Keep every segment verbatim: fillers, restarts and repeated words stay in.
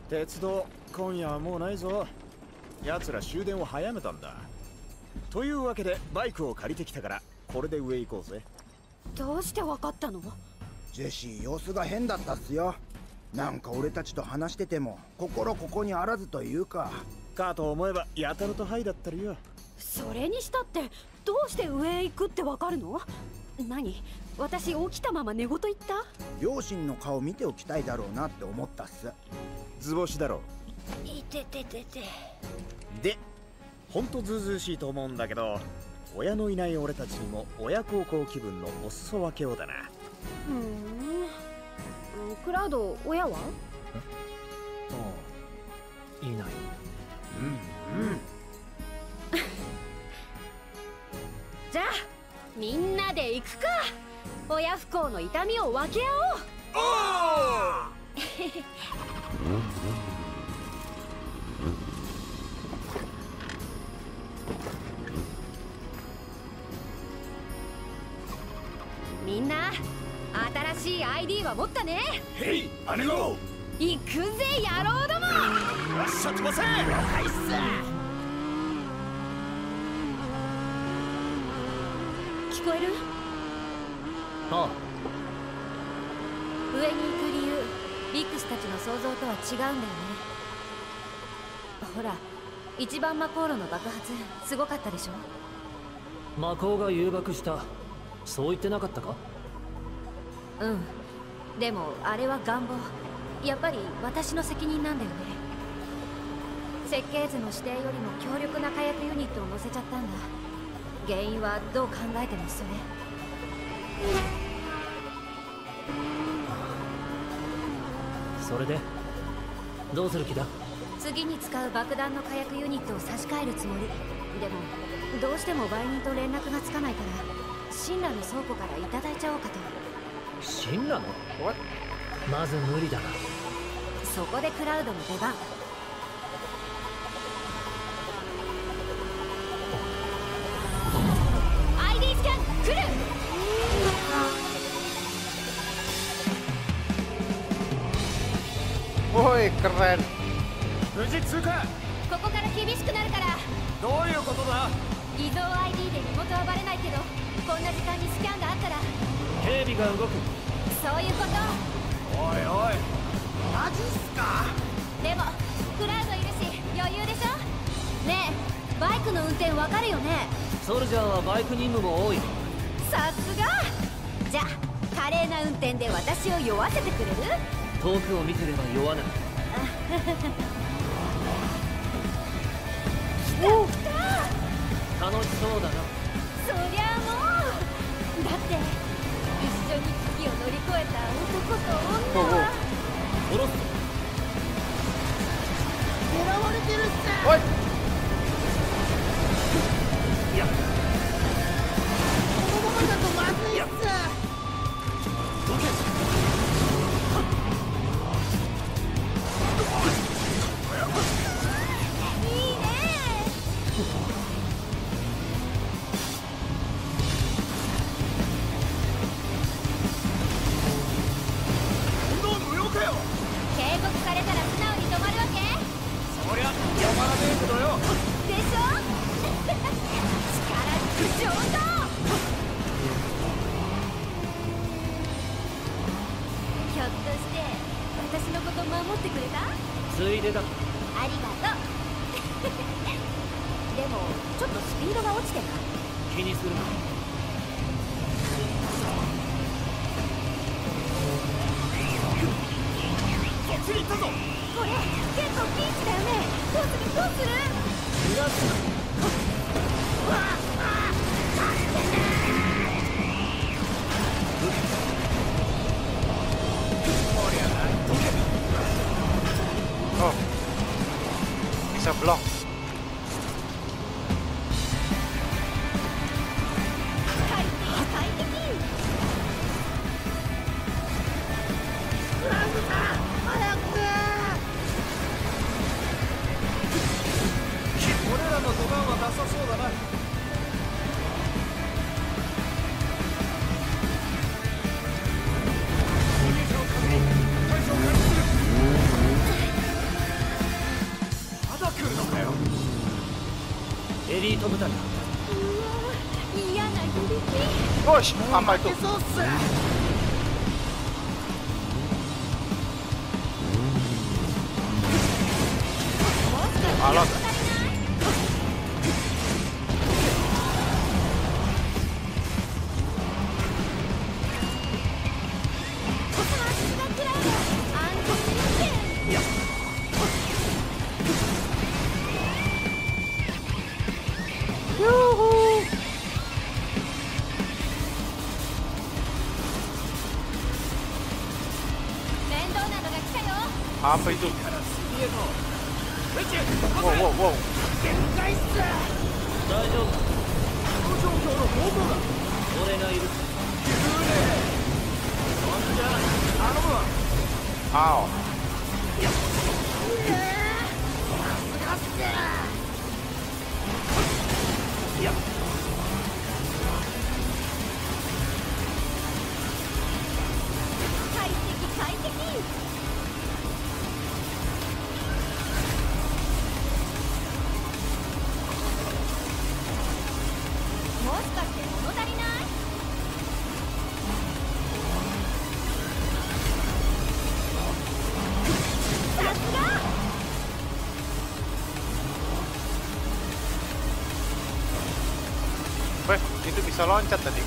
鉄道今夜はもうないぞ。奴ら終電を早めたんだ。というわけでバイクを借りてきたからこれで上行こうぜ。 どうしてわかったの？ ジェシー様子が変だったっすよ。なんか俺たちと話してても心ここにあらずというか。 かと思えばやたらとハイだったりよ。 それにしたってどうして上へ行くってわかるの？何？私起きたまま寝言言った？ 両親の顔見ておきたいだろうなって思ったっす。 図星だろう。いてててて。 で、ほんとずうずうしいと思うんだけど、親のいない俺たちにも親孝行気分のお裾分けをだな。 ふーん。クラウド、親は？ああ、いない。 うんうん。 じゃあみんなで行くか。親不幸の痛みを分け合おう。 おーみんな新しい アイディー は持ったね。 へい、姉子行くぜ野郎ども。 よっしゃ飛ばせ。はいっす。 聞こえる？ ああ。 上に行く理由、ビックスたちの想像とは違うんだよね。ほら、一番魔航路の爆発すごかったでしょ。 魔鋼が誘爆した、そう言ってなかったか？ うん。でもあれは願望。やっぱり私の責任なんだよね。設計図の指定よりも強力な火薬ユニットを乗せちゃったんだ。原因はどう考えてもそれ。 それでどうする気だ？ 次に使う爆弾の火薬ユニットを差し替えるつもり。でもどうしても売人と連絡がつかないからシンラの倉庫からいただいちゃおうかと。 シンラの？まず無理だな。 そこでクラウドの出番。アイディー スキャン来る。 Woi, keren. 無事通過。 ここから厳しくなるから。 どういうことだ？ 偽造 アイディー で身元はバレないけど、こんな時間にスキャンがあったら警備が動く。 そういうこと。 おいおい、 マジっすか？ でもクラウドいるし余裕でしょ。ねえ、バイクの運転わかるよね？ ソルジャーはバイク任務も多い。 さすが。じゃあ華麗な運転で私を酔わせてくれる？ 遠くを見てれば酔わない。 来た来た。 楽しそうだな。 そりゃもう。だって一緒に危機を乗り越えた男と女は。 殺す。 狙われてるっす。 おい。 いや、 このままだとまずいっす。 どけ。 いいね。 無用かよ。 警告されたら素直に止まるわけ？ そりゃ止まらねえけどよ。 でしょ。力ずく上等。ひょっとして私のこと守ってくれた？ ついでだ。 ありがとう。でもちょっとスピードが落ちてない？ 気にするな。 そっちに行ったぞ。 これ結構ピンチだよね。どうするどうする？ 逃がすな。 Oh, bisa blok. 快適快適。 クラウドさん、早く。 俺らの出番はなさそうだな。 リート部隊だ。 嫌な響き。 Gosh, apa itu? Alat. Apa itu? Wow, wow, wow. 大丈夫。この状況の報告だ。俺がいる。 Ow. 快適快適。もしかして物足りない？さすが！ Weh, itu bisa loncat tadi.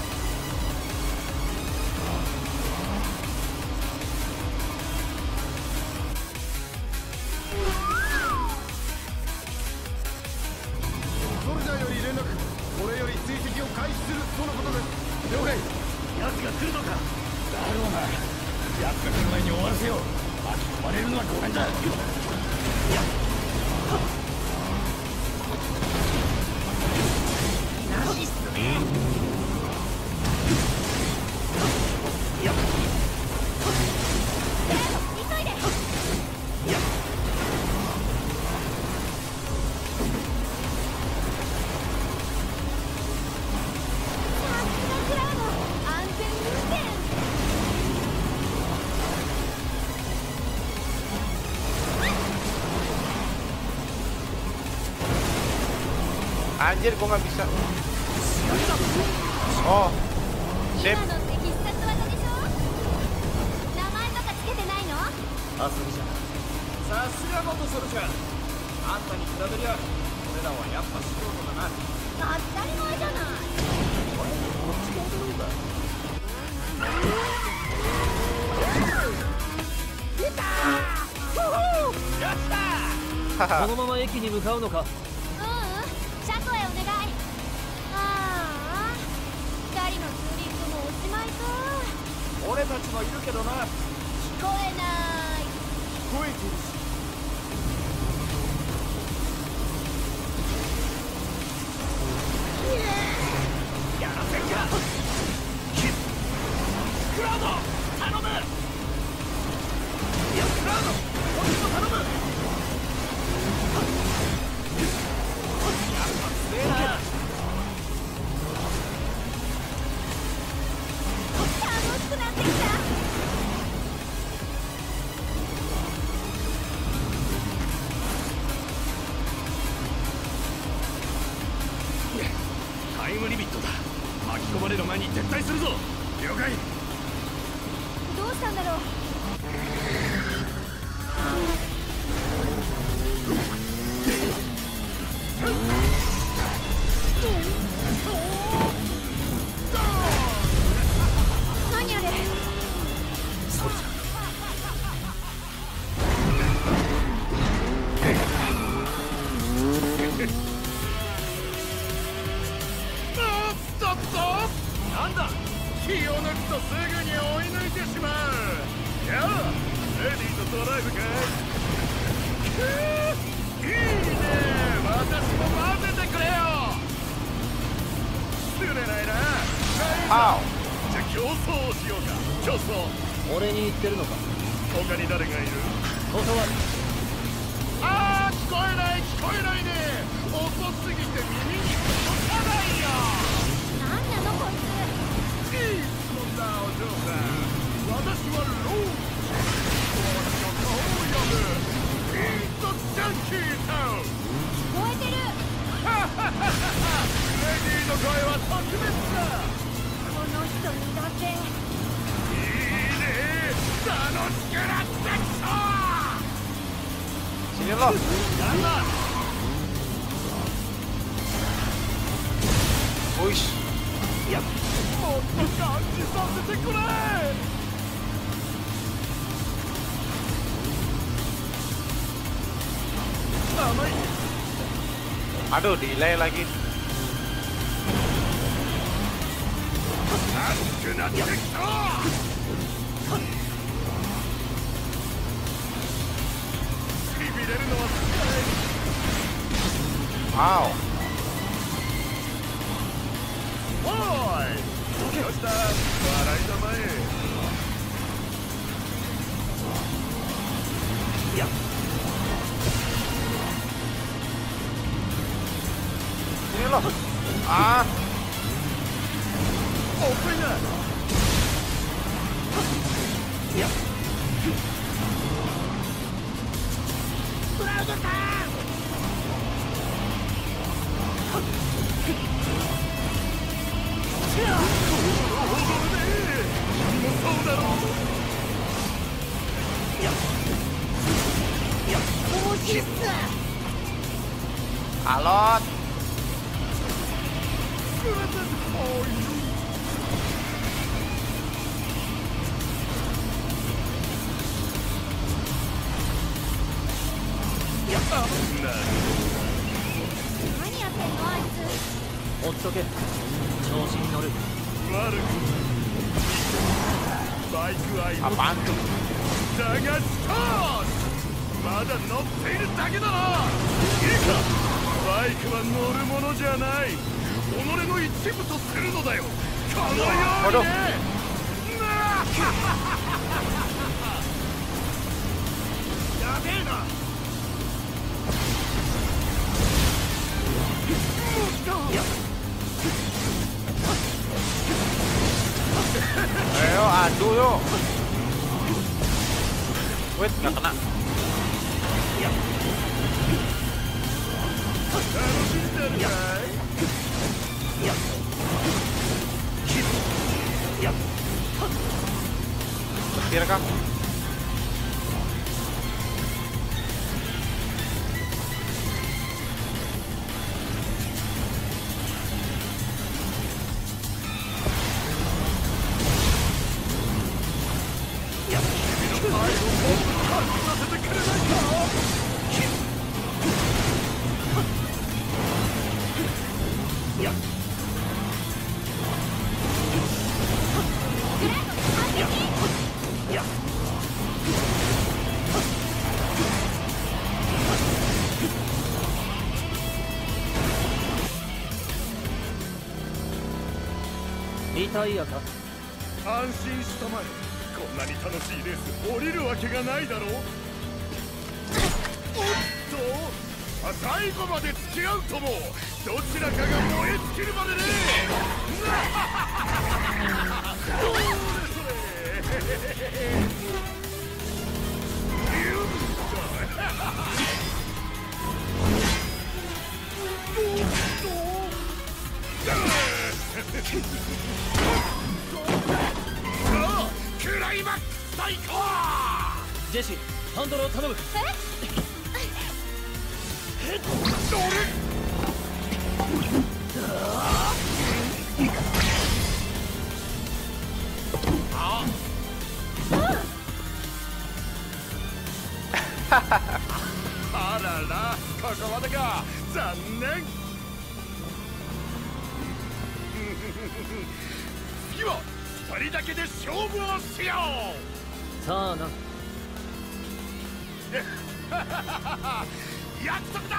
Anjir, gua nggak bisa. Oh, sip. 今のって必殺技でしょ？名前とかつけてないの？ 遊びじゃさすが元ソルジャー。あんたに比べりゃ俺らはやっぱ素人だな。 当たり前じゃない。 こっちが踊ろうだ。 出たー！ やったー。 このまま駅に向かうのか。 ううん、車庫へお願い。ああ、二人のツーリングもおしまいか。 俺たちもいるけどな。 聞こえない。 聞こえてるし。やらせんか。クラウド頼む。いやクラウドこっちも頼む。やっぱ強えな。 楽しくなってきた。 タイムリミットだ。巻き込まれる前に撤退するぞ。了解。 どうしたんだろう。何あれ。 そうじゃ。なんだ。気を抜くとすぐに追い抜いてしまう。やあ、レディーとドライブかい。いいね。私も混ぜてくれよ。失礼ないな。 Ow. じゃあ競争をしようか。競争。 俺に言ってるのか。 他に誰がいる？ 断る。 ああ、聞こえない聞こえないね。遅すぎて耳に届かないよ。 なんなのこいつ。 いい質問だお嬢さん。私はローズ。私の顔を呼ぶ。イートジャンキータウン。 聞こえてる。 はははは特別だ。 この人苦手。 いいね、楽しくなってきた。 Sini lo. Wush. もっと感じさせてくれ。 Aduh, delay lagi. 熱くなってきた。 Wow. おい、どうした笑い玉へ。いや Sini lo. Ah. Open up. Ya. Berangkat. Alot. Ya. 何やってんのあいつ。 ほっとけ。調子に乗る。 悪くバイク愛も Apaan tuh? だがストーンまだ乗っているだけだな。いいか、バイクは乗るものじゃない、己の一部とするのだよ。このようにね。やべえな。 Ayo, adu yuk. Wait, nggak kena. 楽しんでるかい。 Setir kah? リタイアか。 安心したまえ。こんなに楽しいレース降りるわけがないだろう。おっと、最後まで付き合うともどちらかが燃え尽きるまでね。どれそれ。クライマックス最高。 ジェシー、ハンドルを頼む。 あらら、ここまでか。残念。次はふたりだけで勝負をしよう。 さあな。 約束だ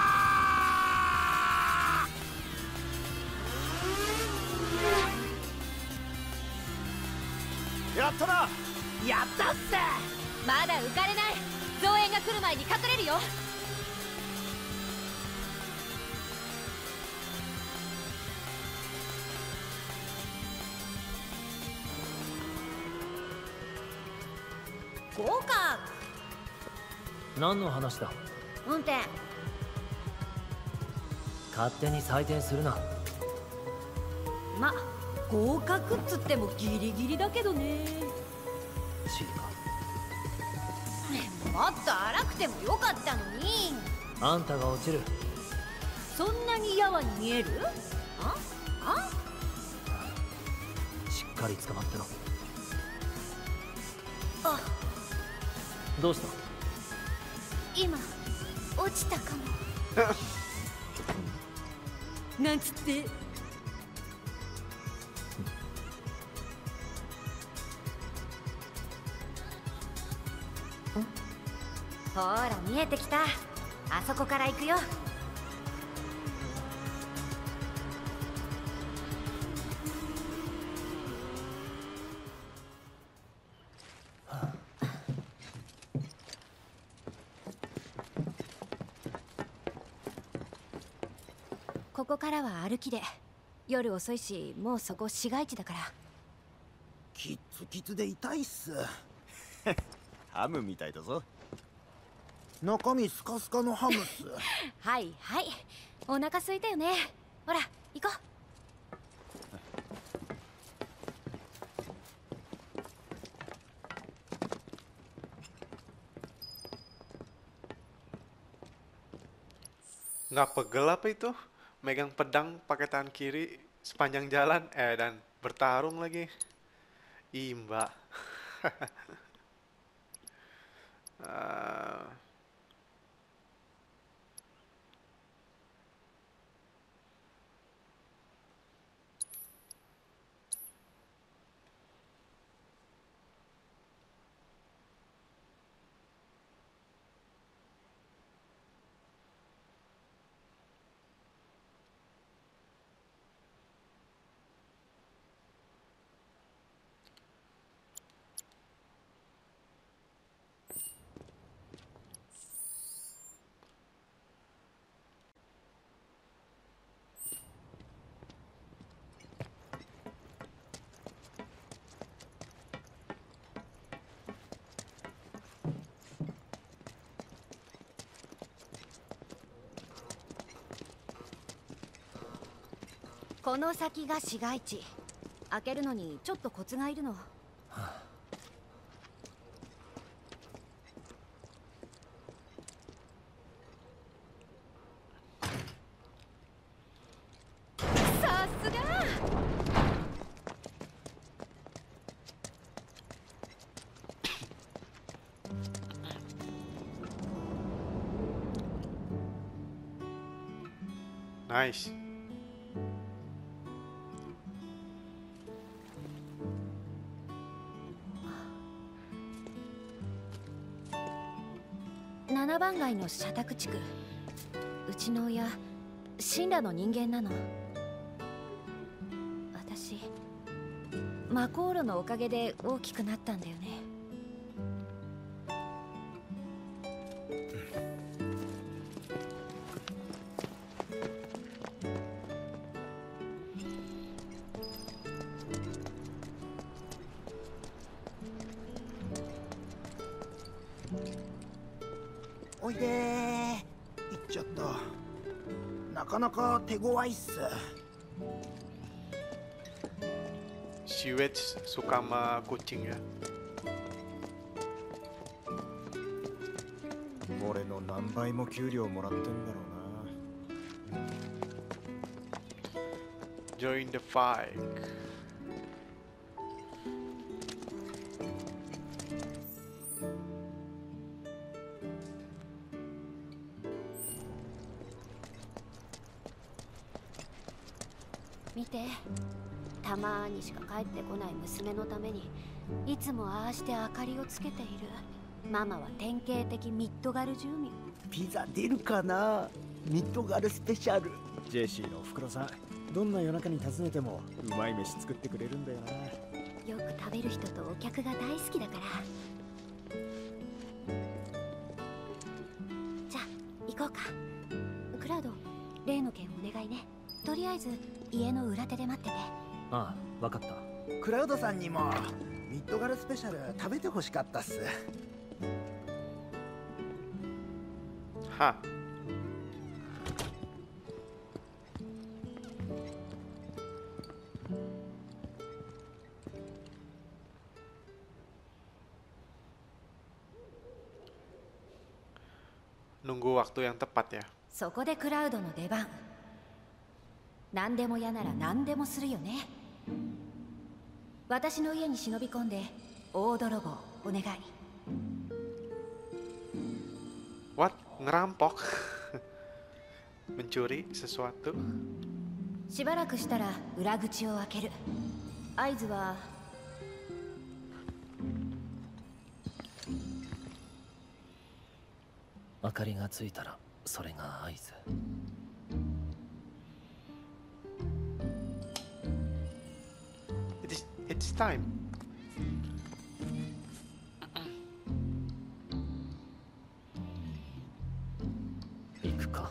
ー。やったな。 やったっす。まだ浮かれない。増援が来る前に隠れるよ。合格。 何の話だ。 運転。 勝手に採点するな。 まあ合格っつってもギリギリだけどね。 チリか。 もっと荒くてもよかったのに。 あんたが落ちる。 そんなにやわに見える？ああしっかり捕まってろ。 あ、 どうした？ 今落ちたかもなんつって。ほら見えてきた。あそこから行くよ。ここからは歩きで。夜遅いし、もうそこ市街地だから。 キツキツで痛いっす。 ハムみたいだぞ。 中身スカスカのハムっす。 はいはい、お腹空いたよね。ほら行こう。 Nggak pegel apa itu? Megang pedang pakai tangan kiri sepanjang jalan, eh dan bertarung lagi. Ih, mbak. uh, この先が市街地。開けるのにちょっとコツがいるの。さすが。 nice. ななばん街の社宅地区。うちの親神羅の人間なの。私魔航路のおかげで大きくなったんだよね。 おいでー。行っちゃった。なかなか手強いっす。 Si Wedge suka sama kucing ya. 俺の何倍も給料もらってんだろうな。 Join the fight. 見て、たまにしか帰ってこない娘のためにいつもああして明かりをつけている。ママは典型的ミッドガル住民。 ピザ出るかな。ミッドガルスペシャル。 ジェシーのおふくろさん、どんな夜中に訪ねてもうまい飯作ってくれるんだよな。 よく食べる人とお客が大好きだから。じゃあ行こうか。クラウド、例の件お願いね。とりあえず家の裏手で待ってて。 ああ、わかった。 クラウドさんにもミッドガルスペシャル食べてほしかったっす。 は。 menunggu waktu yang tepat ya. そこでクラウドの出番。何でも嫌なら何でもするよね。私の家に忍び込んで大泥棒お願い。 What? Ngerampok? Mencuri sesuatu? しばらくしたら裏口を開ける。合図は明かりがついたらそれが合図。 It's, it's time. 行くか。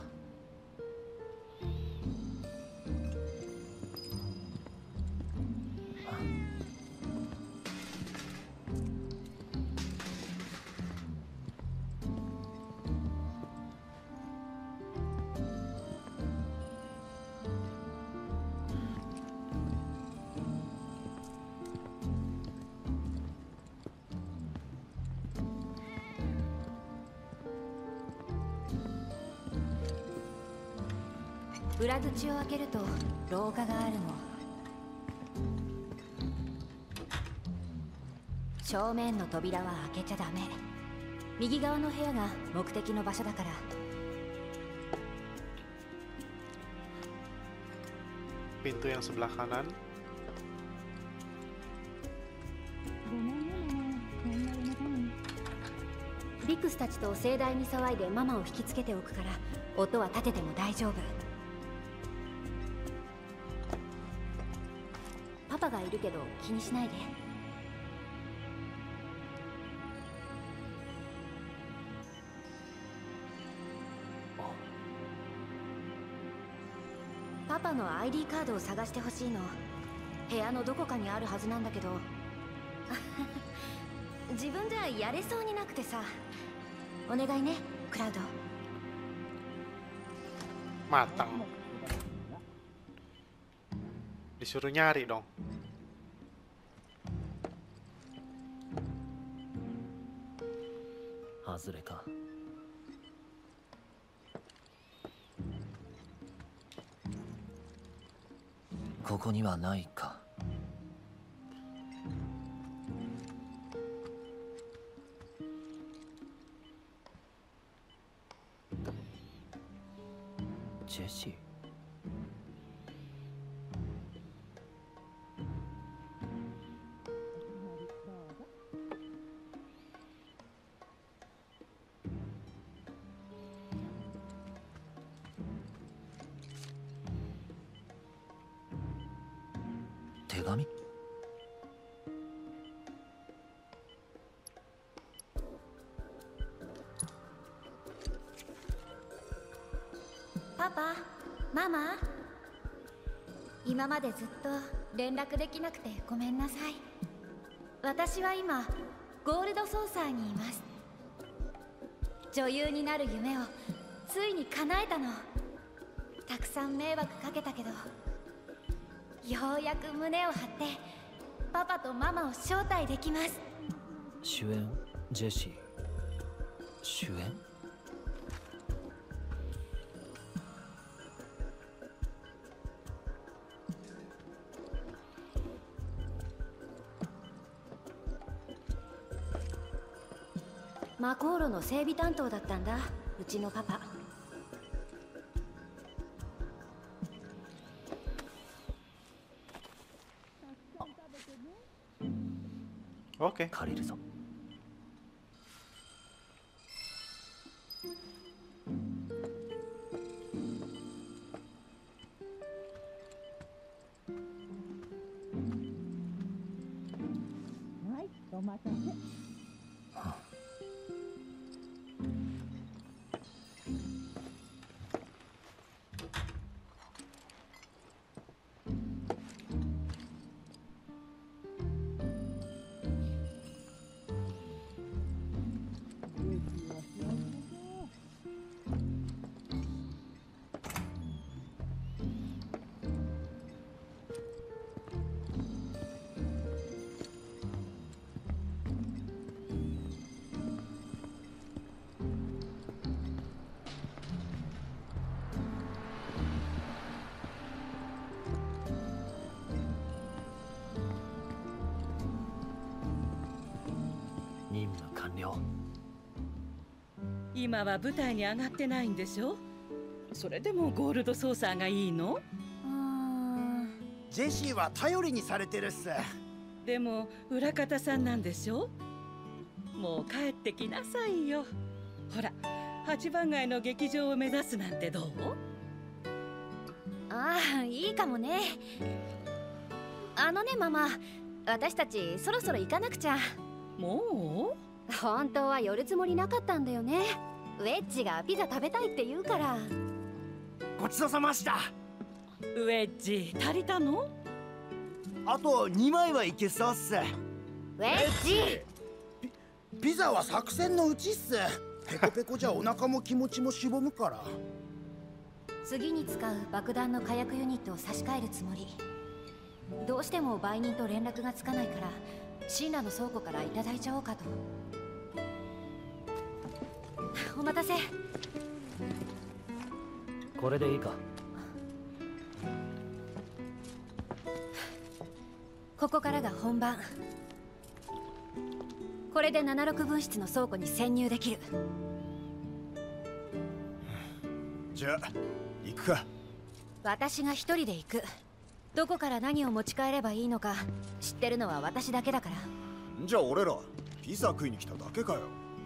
裏口を開けると廊下があるの。正面の扉は開けちゃダメ。右側の部屋が目的の場所だから。 Pintu yang sebelah kanan. ビクスたちと盛大に騒いでママを引きつけておくから音は立てても大丈夫。パパがいるけど気にしないで。パパの アイディー カードを探してほしいの。部屋のどこかにあるはずなんだけど。自分じゃやれそうになくてさ。お願いね、クラウド。 Matang. Disuruh nyari dong. Hazure ka. Koko ni wa nai ka. Jessie. Tegami? Papa, Mama. 今までずっと連絡できなくてごめんなさい。私は今ゴールドソーサーにいます。女優になる夢をついに叶えたの。たくさん迷惑かけたけど、ようやく胸を張ってパパとママを招待できます。 主演ジェシー。主演？ 魔航路の整備担当だったんだ、うちのパパ。 Oke. 借りるぞ。 はい、お待たせ。 了。 今は舞台に上がってないんでしょ。それでもゴールドソーサーがいいの？ うーん。 ジェシーは頼りにされてるっす。 でも裏方さんなんでしょ。もう帰ってきなさいよ。ほら、八番街の劇場を目指すなんてどう？ ああ、いいかもね。あのねママ、私たちそろそろ行かなくちゃ。 もう？ 本当は寄るつもりなかったんだよね。ウェッジがピザ食べたいって言うから。 ごちそうさました。 ウェッジ足りたの？ あとにまいはいけそうっす。 ウェッジピ、ピザは作戦のうちっす。ペコペコじゃお腹も気持ちもしぼむから。 次に使う爆弾の火薬ユニットを差し替えるつもり。どうしても売人と連絡がつかないからシンラの倉庫からいただいちゃおうかと。お待たせ。 これでいいか。 ここからが本番。これでななじゅうろくぶん室の倉庫に潜入できる。 じゃあ行くか。 私が一人で行く。どこから何を持ち帰ればいいのか知ってるのは私だけだから。 じゃあ俺らピザ食いに来ただけかよ。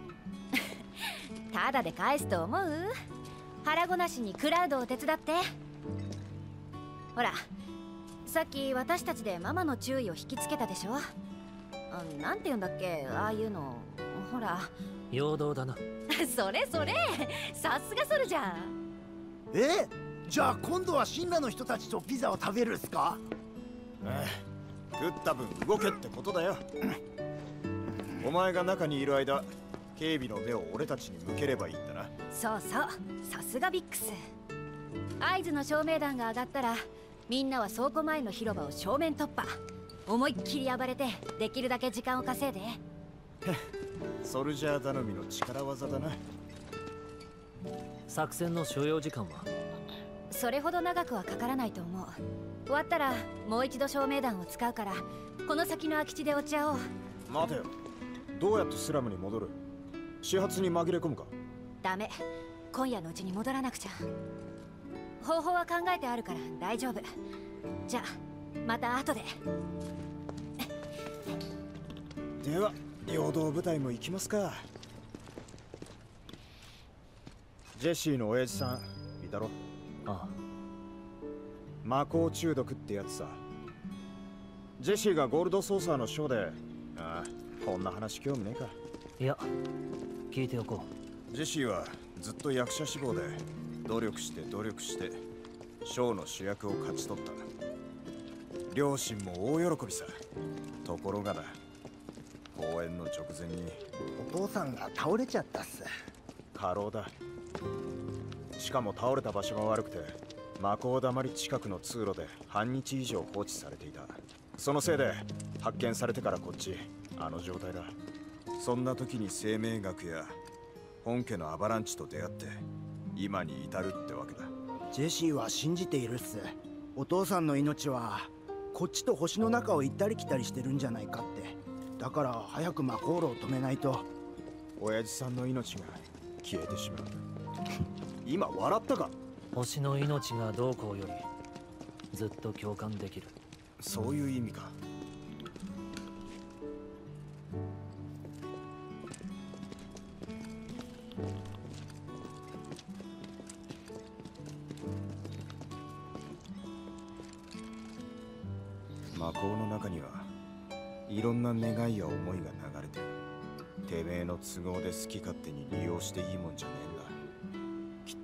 ただで返すと思う？腹ごなしにクラウドを手伝って。ほら、さっき私たちでママの注意を引きつけたでしょ。あ、なんて言うんだっけ、ああいうの。ほら陽動だな。 それそれ、さすがソルジャー。 え、じゃあ今度はシンラの人たちとピザを食べるっすか？ ああ、食った分動けってことだよ。お前が中にいる間警備の目を俺たちに向ければいいんだな。 そうそう、さすがビックス。合図の照明弾が上がったらみんなは倉庫前の広場を正面突破。思いっきり暴れてできるだけ時間を稼いで。 ソルジャー頼みの力技だな。 作戦の所要時間は？ それほど長くはかからないと思う。終わったらもう一度照明弾を使うからこの先の空き地で落ち合おう。 待てよ、どうやってスラムに戻る？始発に紛れ込むか？ ダメ、今夜のうちに戻らなくちゃ。方法は考えてあるから大丈夫。じゃあまた後で。 では陽動部隊も行きますか。ジェシーの親父さんいたろ？ ああ。 魔法中毒ってやつさ。ジェシーがゴールドソーサーのショーで。ああ、こんな話興味ねえか。 いや、聞いておこう。ジェシーはずっと役者志望で努力して努力してショーの主役を勝ち取った。両親も大喜びさ。ところがだ、公演の直前にお父さんが倒れちゃったっす。 過労だ。しかも倒れた場所が悪くて魔法だまり近くの通路で半日以上放置されていた。そのせいで発見されてからこっちあの状態だ。そんな時に生命学や本家のアバランチと出会って今に至るってわけだ。 ジェシーは信じているっす。お父さんの命はこっちと星の中を行ったり来たりしてるんじゃないかって。だから早く魔法炉を止めないと。 親父さんの命が消えてしまう。今笑ったか？ 星の命がどうこうよりずっと共感できる。 そういう意味か。魔法の中にはいろんな願いや思いが流れてる。てめえの都合で好き勝手に利用していいもんじゃねえんだ、きっ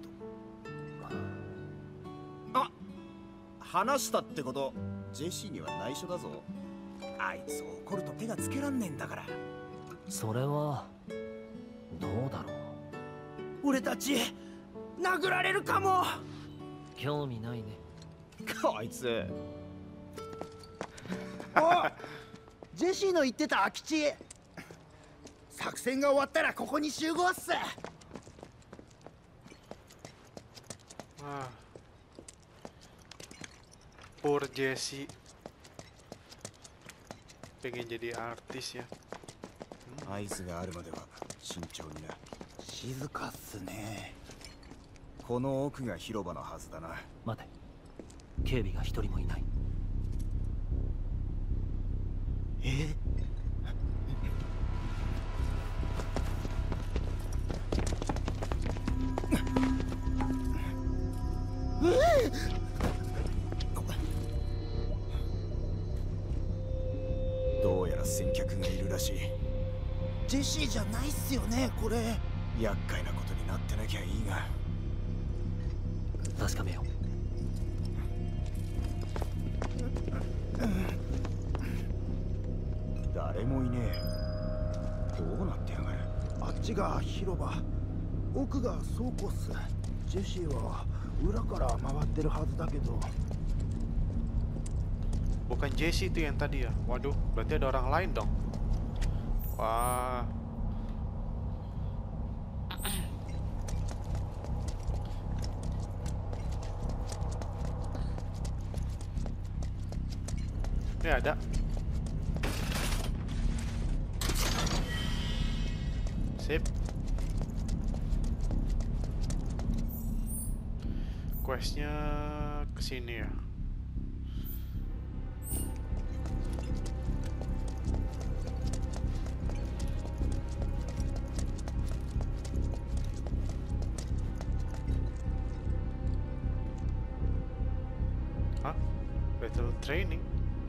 と。あ、話したってことジェシーには内緒だぞ。あいつ怒ると手がつけらんねえんだから。 それはどうだろう。 俺たち殴られるかも。 興味ないね。 こいつ。 お、ジェシーの言ってた空き地。作戦が終わったらここに集合っす。 Wah. Poor Jesse. Pengen jadi artis ya. 合図があるまでは慎重にな。 静かっすね。 この奥が広場のはずだな。 待て、警備が一人もいない。 え？ どうやら先客がいるらしい。 ジェシーじゃないっすよね、これ。 厄介なことになってなきゃいいが。 確かめよう。 誰もいねえ。どうなってやがる。 あっちが広場、奥が倉庫っす。ジェシーは裏から回ってるはずだけど。 Bukan Jesse itu yang tadi ya. Waduh, berarti ada orang lain dong. Wah. Ini ada. Sip. Questnya kesini ya. Hah? Battle training?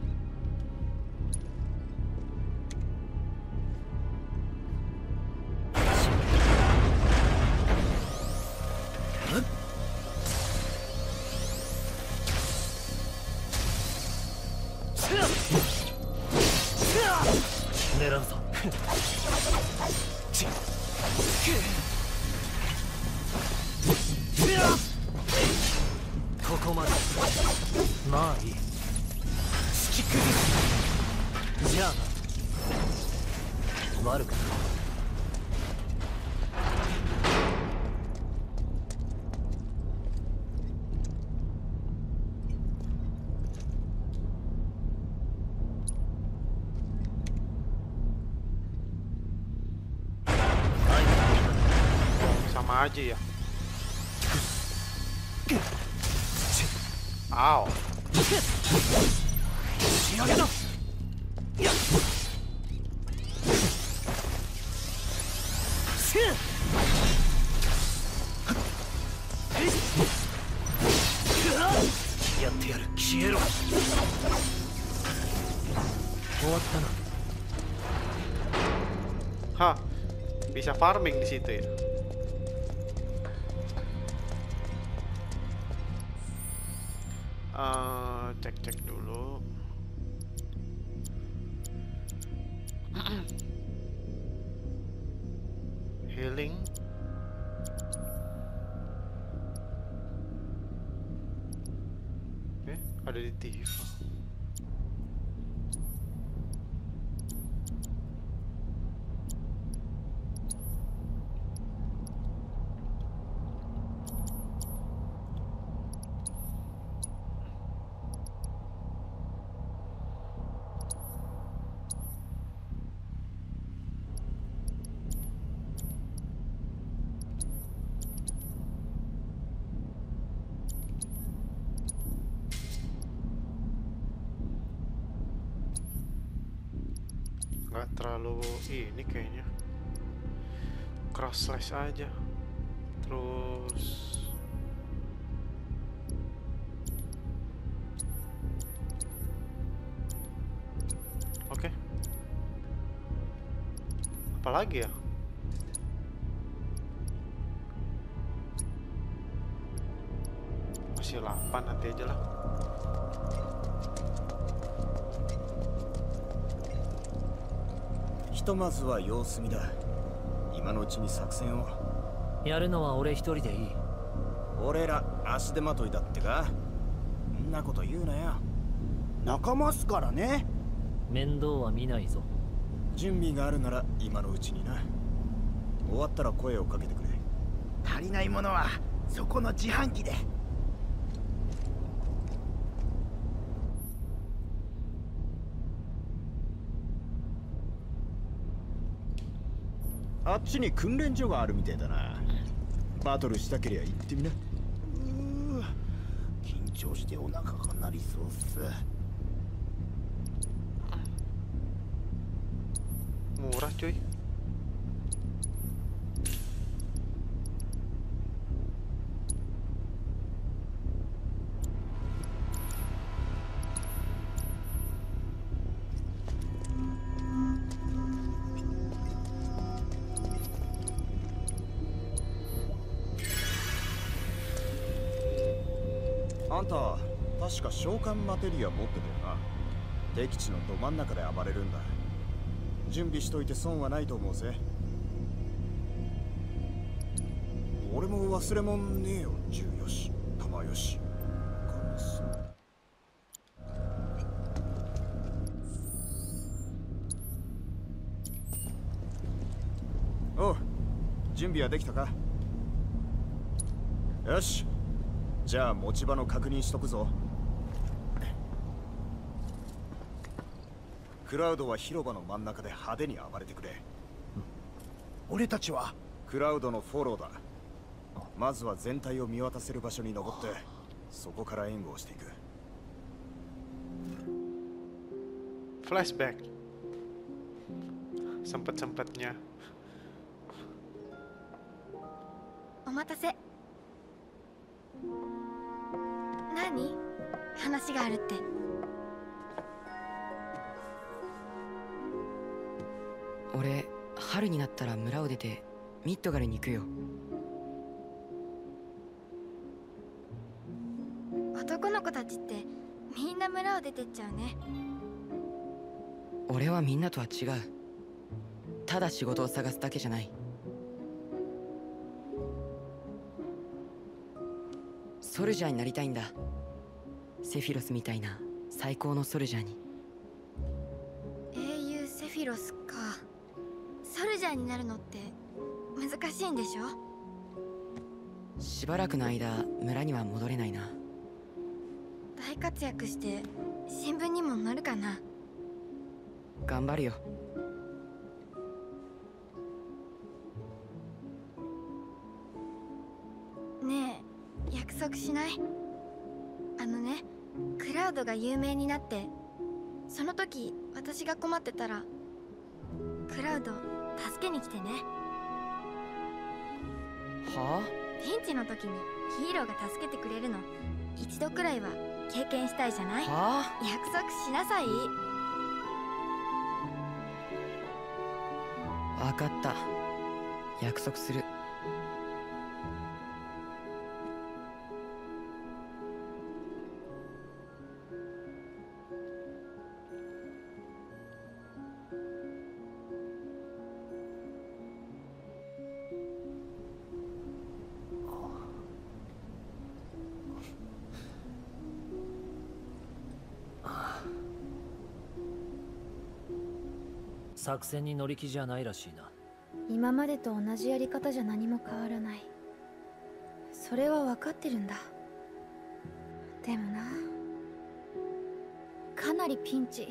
Sama aja ya. Ow. Hah, bisa farming di situ ya. Uh, cek cek dulu. Healing. Eh, ada di Tifa. Nggak terlalu ini kayaknya, cross slash aja terus. Oke, apa lagi ya? Masih delapan, nanti aja lah. ひとまずは様子見だ。今のうちに作戦を。 やるのは俺一人でいい。 俺ら足手まといだってか。そんなこと言うなよ。 仲間っすからね。 面倒は見ないぞ。 準備があるなら今のうちにな。終わったら声をかけてくれ。 足りないものはそこの自販機で。 あっちに訓練所があるみてえだな。バトルしたけりゃ行ってみな。 うー緊張してお腹が鳴りそうっす。 Murah cuy. あんた確か召喚マテリア持ってたよな。敵地のど真ん中で暴れるんだ。準備しといて損はないと思うぜ。俺も忘れもんねえよ。銃よし弾よしガラス。おう、準備はできたか。よし、じゃあ持ち場の確認しとくぞ。クラウドは広場の真ん中で派手に暴れてくれ。 俺たちはクラウドのフォローだ。まずは全体を見渡せる場所に登って、そこから援護をしていく。 Flashback. Sempet-sempetnya. お待たせ。何？話があるって。 俺、春になったら村を出てミッドガルに行くよ。 男の子たちってみんな村を出てっちゃうね。 俺はみんなとは違う。ただ仕事を探すだけじゃない。ソルジャーになりたいんだ。セフィロスみたいな最高のソルジャーに。 英雄セフィロスか。ソルジャーになるのって難しいんでしょ？ しばらくの間村には戻れないな。 大活躍して新聞にも載るかな。 頑張るよ。 ねえ、約束しない？あのね、クラウドが有名になってその時私が困ってたらクラウド助けに来てね。 はあ？ ピンチの時にヒーローが助けてくれるの一度くらいは経験したいじゃない？ はあ？ 約束しなさい。 わかった。約束する。 作戦に乗り気じゃないらしいな。 今までと同じやり方じゃ何も変わらない。それは分かってるんだ。でもな、かなりピンチ。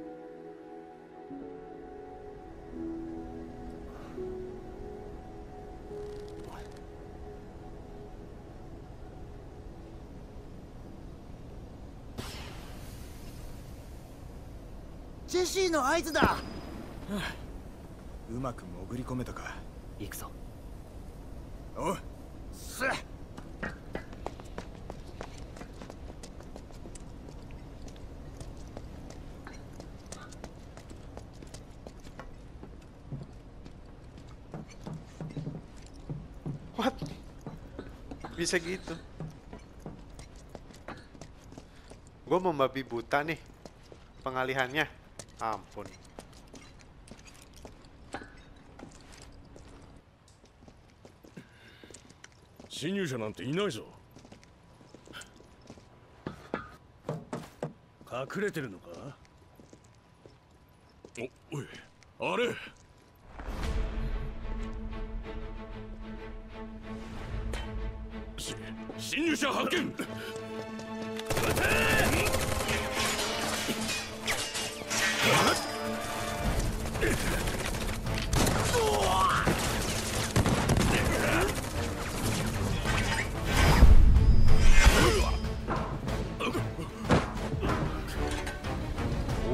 ジェシーの合図だ。 うまく潜り込めたか。 行くぞ。 おう。すっ。 What? Bisa gitu? Gue membabi buta nih pengalihannya. Ampun. 侵入者なんていないぞ。隠れてるのか？お、おい、あれ。し、侵入者発見。待て！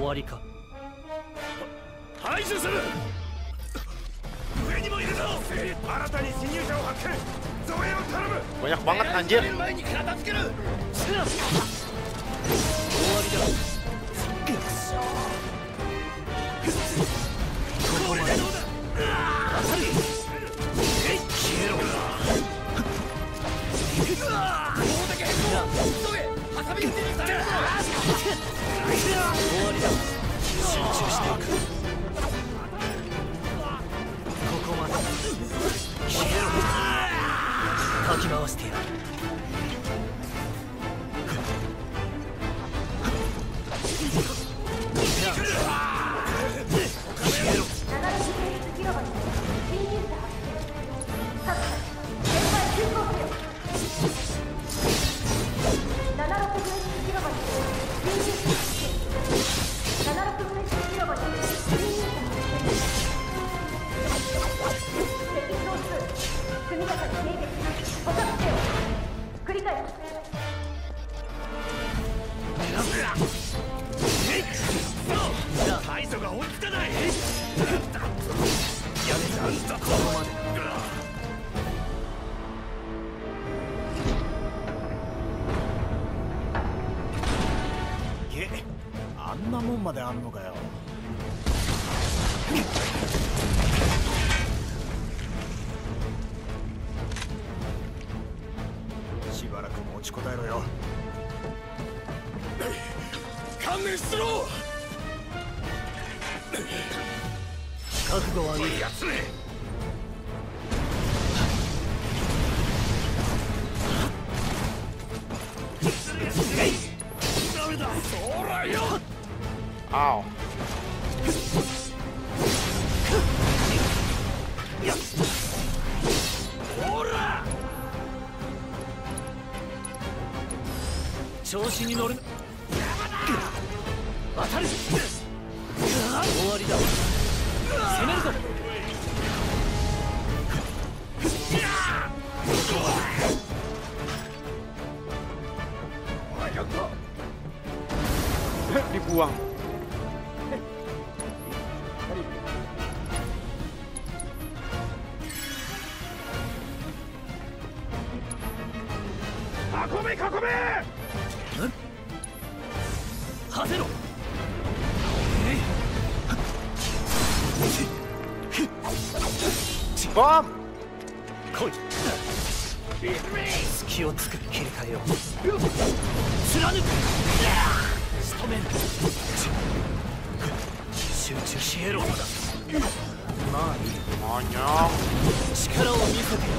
わりか。 排除する。上にもいるぞ。新たに侵入者を発見。増援を頼む。 banyak banget anjir. 前に片付ける。終わりだ。ここまで。当たる。えい、消えろ。ここだけ変更。急げ。挟み撃ちにされるぞ。終わりだ。集中していく。ここまで。消えろ。かき回してやる。 排除が追いつかない。 やめた。ここまで。 げ、あんなもんまであんのかよ。しばらく持ちこたえろよ。 観念しろ。 覚悟はいい。 やつめ。ダメだ。そらよ。 Ow. ほら。 調子に乗る。当たる。終わりだ。攻めるぞ。 Dibuang. Kakome, kakome. はぜろ。 Bom. 来い。隙を作る。切り替えよう。貫く。仕留める。集中しえろ。まあいい。 Monyong. 力を見せて。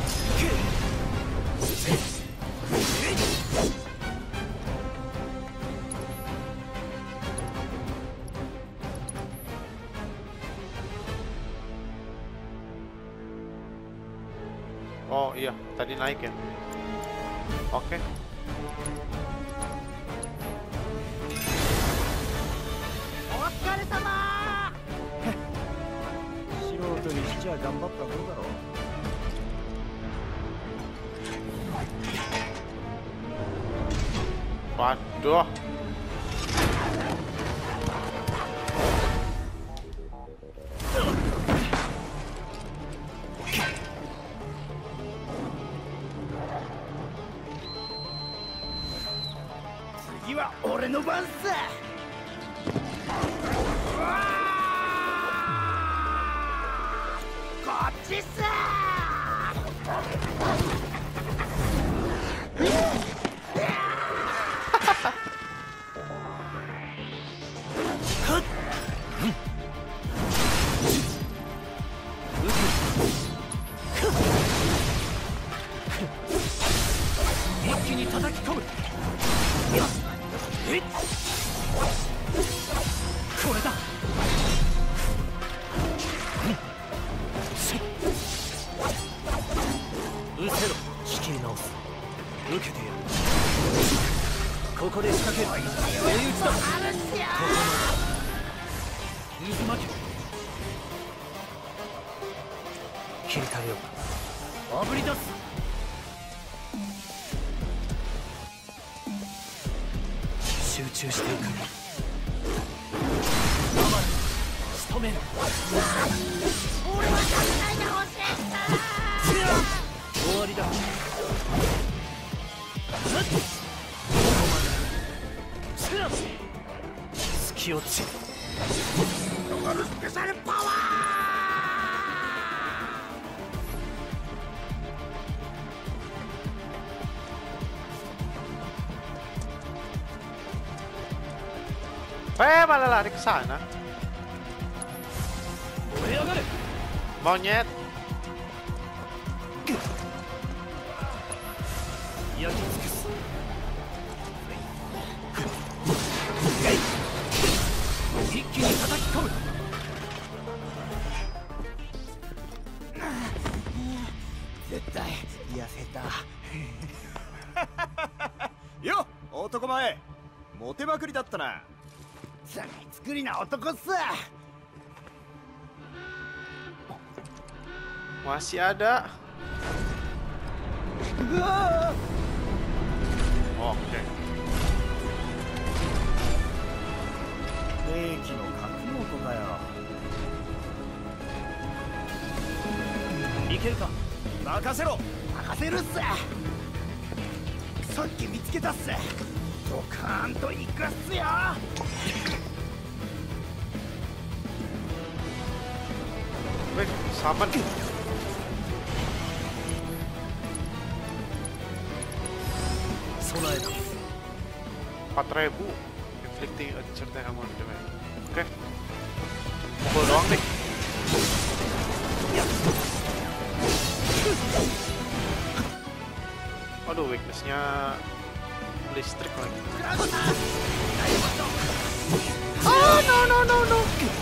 Oh iya, tadi naik ya. Oke. 素人にしちゃ頑張った方だろう。 Waduh. 止める。 俺は考えてほしいんだ。 終わりだ。隙落ち。 スペシャルパワー。 Eh, malah lari ke sana. Monyet. Yo, 男前、モテまくりだったな。 作りな男っす。 Masih ada. Oke. 兵器の格納庫かよ。 いけるか。 任せろ。 任せるっす。さっき見つけたっす。ドカーンと行くっすよ。 Wih, sama nih. empat ribu inflicting a certain amount of damage. Oke. Pukul doang nih. Aduh, weakness-nya listrik lagi. Oh, no, no, no, no.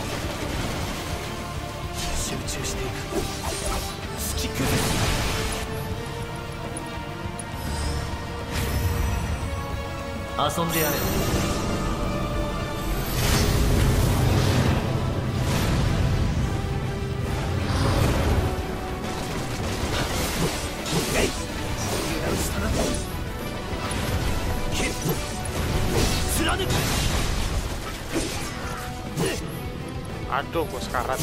集中していく。スキック。遊んでやれ。貫く。 Aduh, gue sekarat.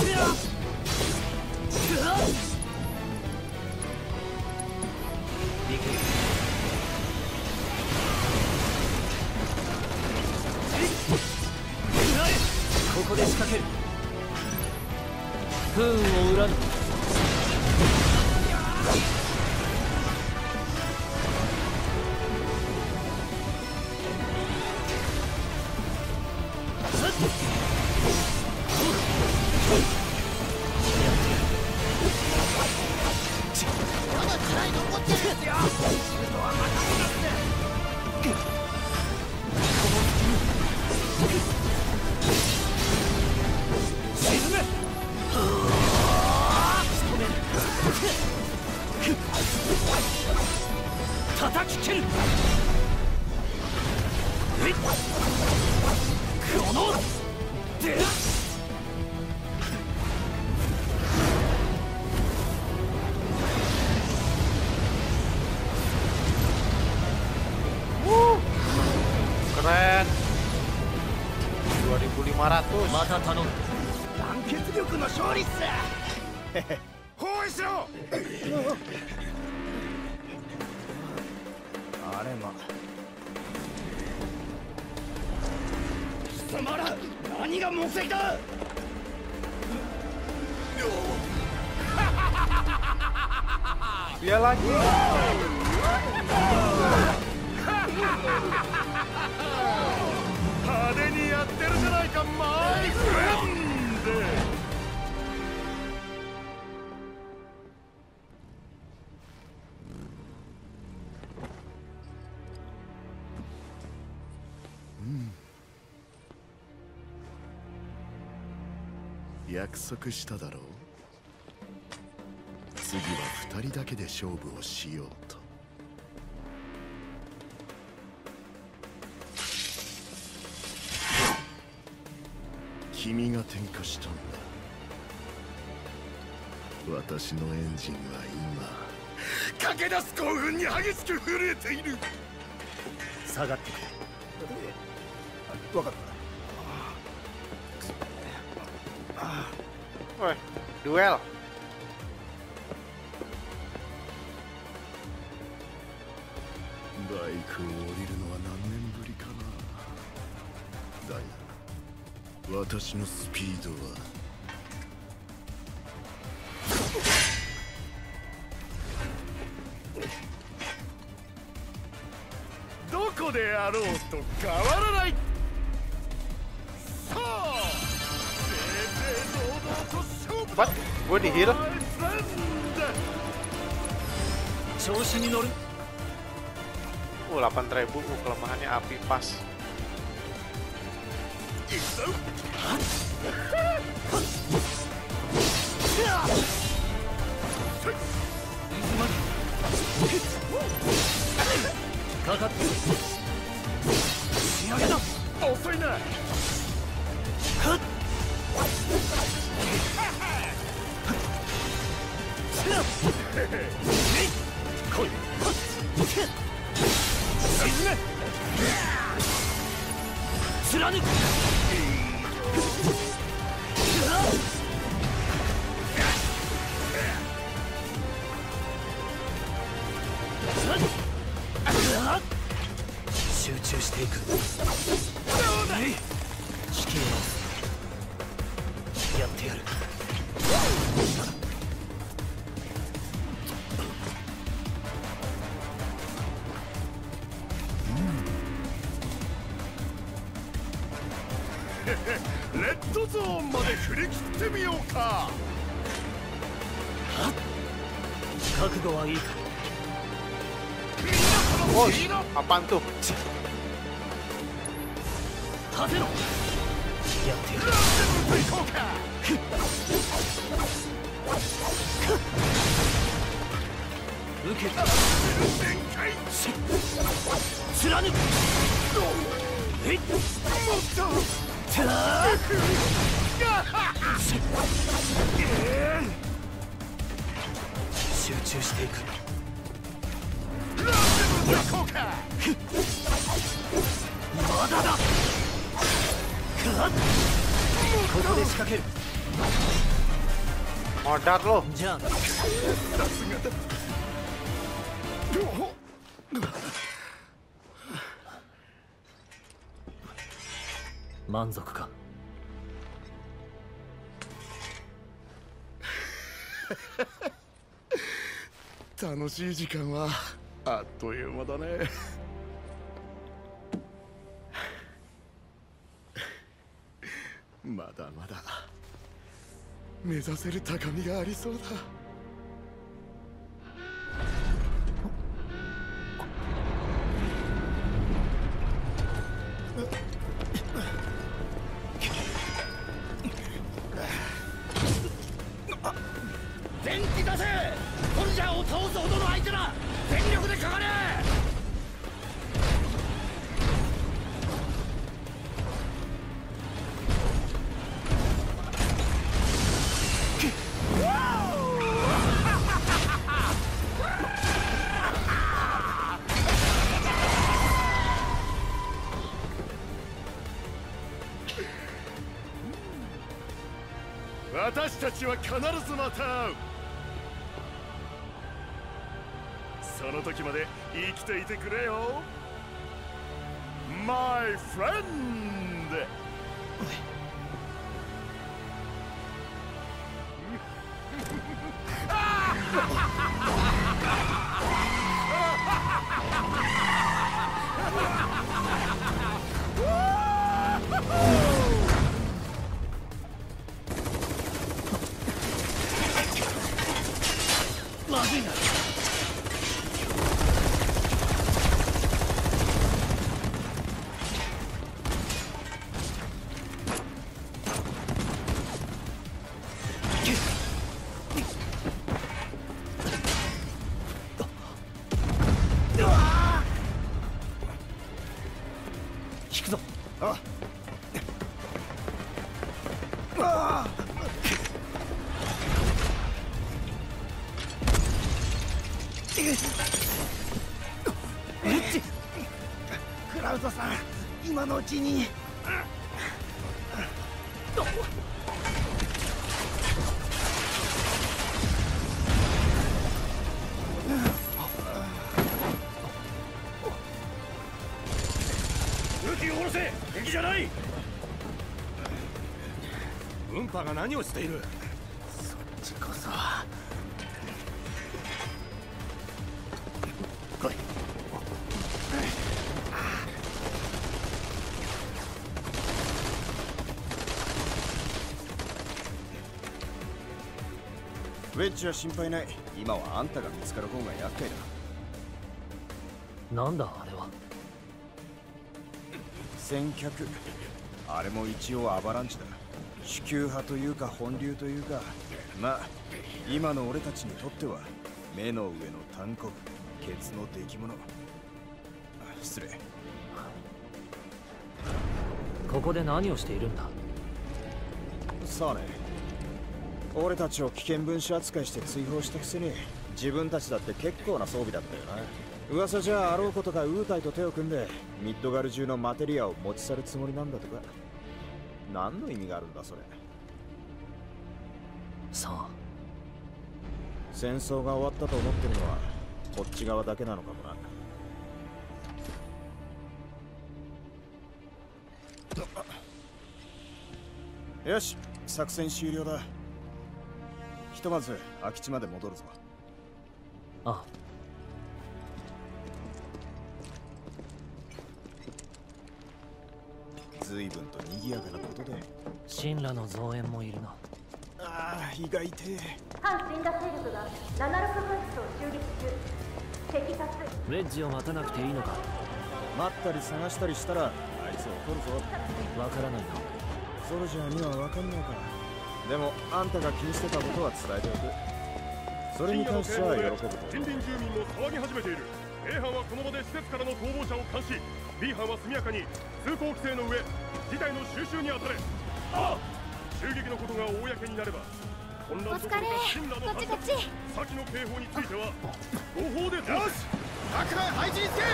Keren. dua ribu lima ratus. また頼む。 団結力の勝利っす。 包囲しろ。 あれま。 貴様ら何が目的だ。 Dia lagi. Hmm. 約束しただろう。次は二人だけで勝負をしようと。君が点火したんだ。私のエンジンは今駆け出す興奮に激しく震えている。 下がってくれ。分かった。 Woi, duel. Bike を降りるのは何年ぶりかな。だが私のスピードはどこであろうと変わらない。さあ、正々堂々と勝負だ。 What? Gue di heal. 調子に乗る。 Uh, delapan ribu, uh, kelemahannya api pas. Oh, apaan tuh? Modar lo. Jangan. 満足か。 楽しい時間はあっという間だね。まだまだ目指せる高みがありそうだ。 電気出せ。トルジャーを倒すほどの相手だ。全力でかかれ。 私たちは必ずまた会う。その時まで生きていてくれよ、My friend。 まずいな。 引くぞ。 ああ。クラウドさん、今のうちに。 じゃない。ウンパが何をしている。 そっちこそ。来い。 ウェッジは心配ない。今はあんたが見つかる方が厄介だ。 なんだあれは。 先客。あれも一応アバランチだ。主級派というか本流というか、まあ今の俺たちにとっては目の上の炭鉱、ケツの出来物。失礼。 ここで何をしているんだ。 さあね、俺たちを危険分子扱いして追放したくせに自分たちだって結構な装備だったよな。噂じゃあろうことかウータイと手を組んでミッドガル中のマテリアを持ち去るつもりなんだとか。何の意味があるんだそれ。 さあ、 戦争が終わったと思ってるのはこっち側だけなのかもな。よし、作戦終了だ。ひとまず空き地まで戻るぞ。 あ随分と賑やかなことで。 神羅の増援もいるな。 ああ、意外て反神羅勢力がナナロクブーツを襲撃中。敵多数。 ウェッジを待たなくていいのか。 待ったり探したりしたらあいつ怒るぞ。 わからないな。 ソルジャーには分かんないか。でもあんたが気にしてたことは伝えておく。それに関しては喜ぶと。 近隣住民も騒ぎ始めている。A 班はこの場で施設からの逃亡者を監視。 B 班は速やかに通行規制の上事態の収拾に当たれ。ああ、襲撃のことが公になれば混乱どころか神羅のはずだ。先の警報については誤報で。よし、各班配置につけ。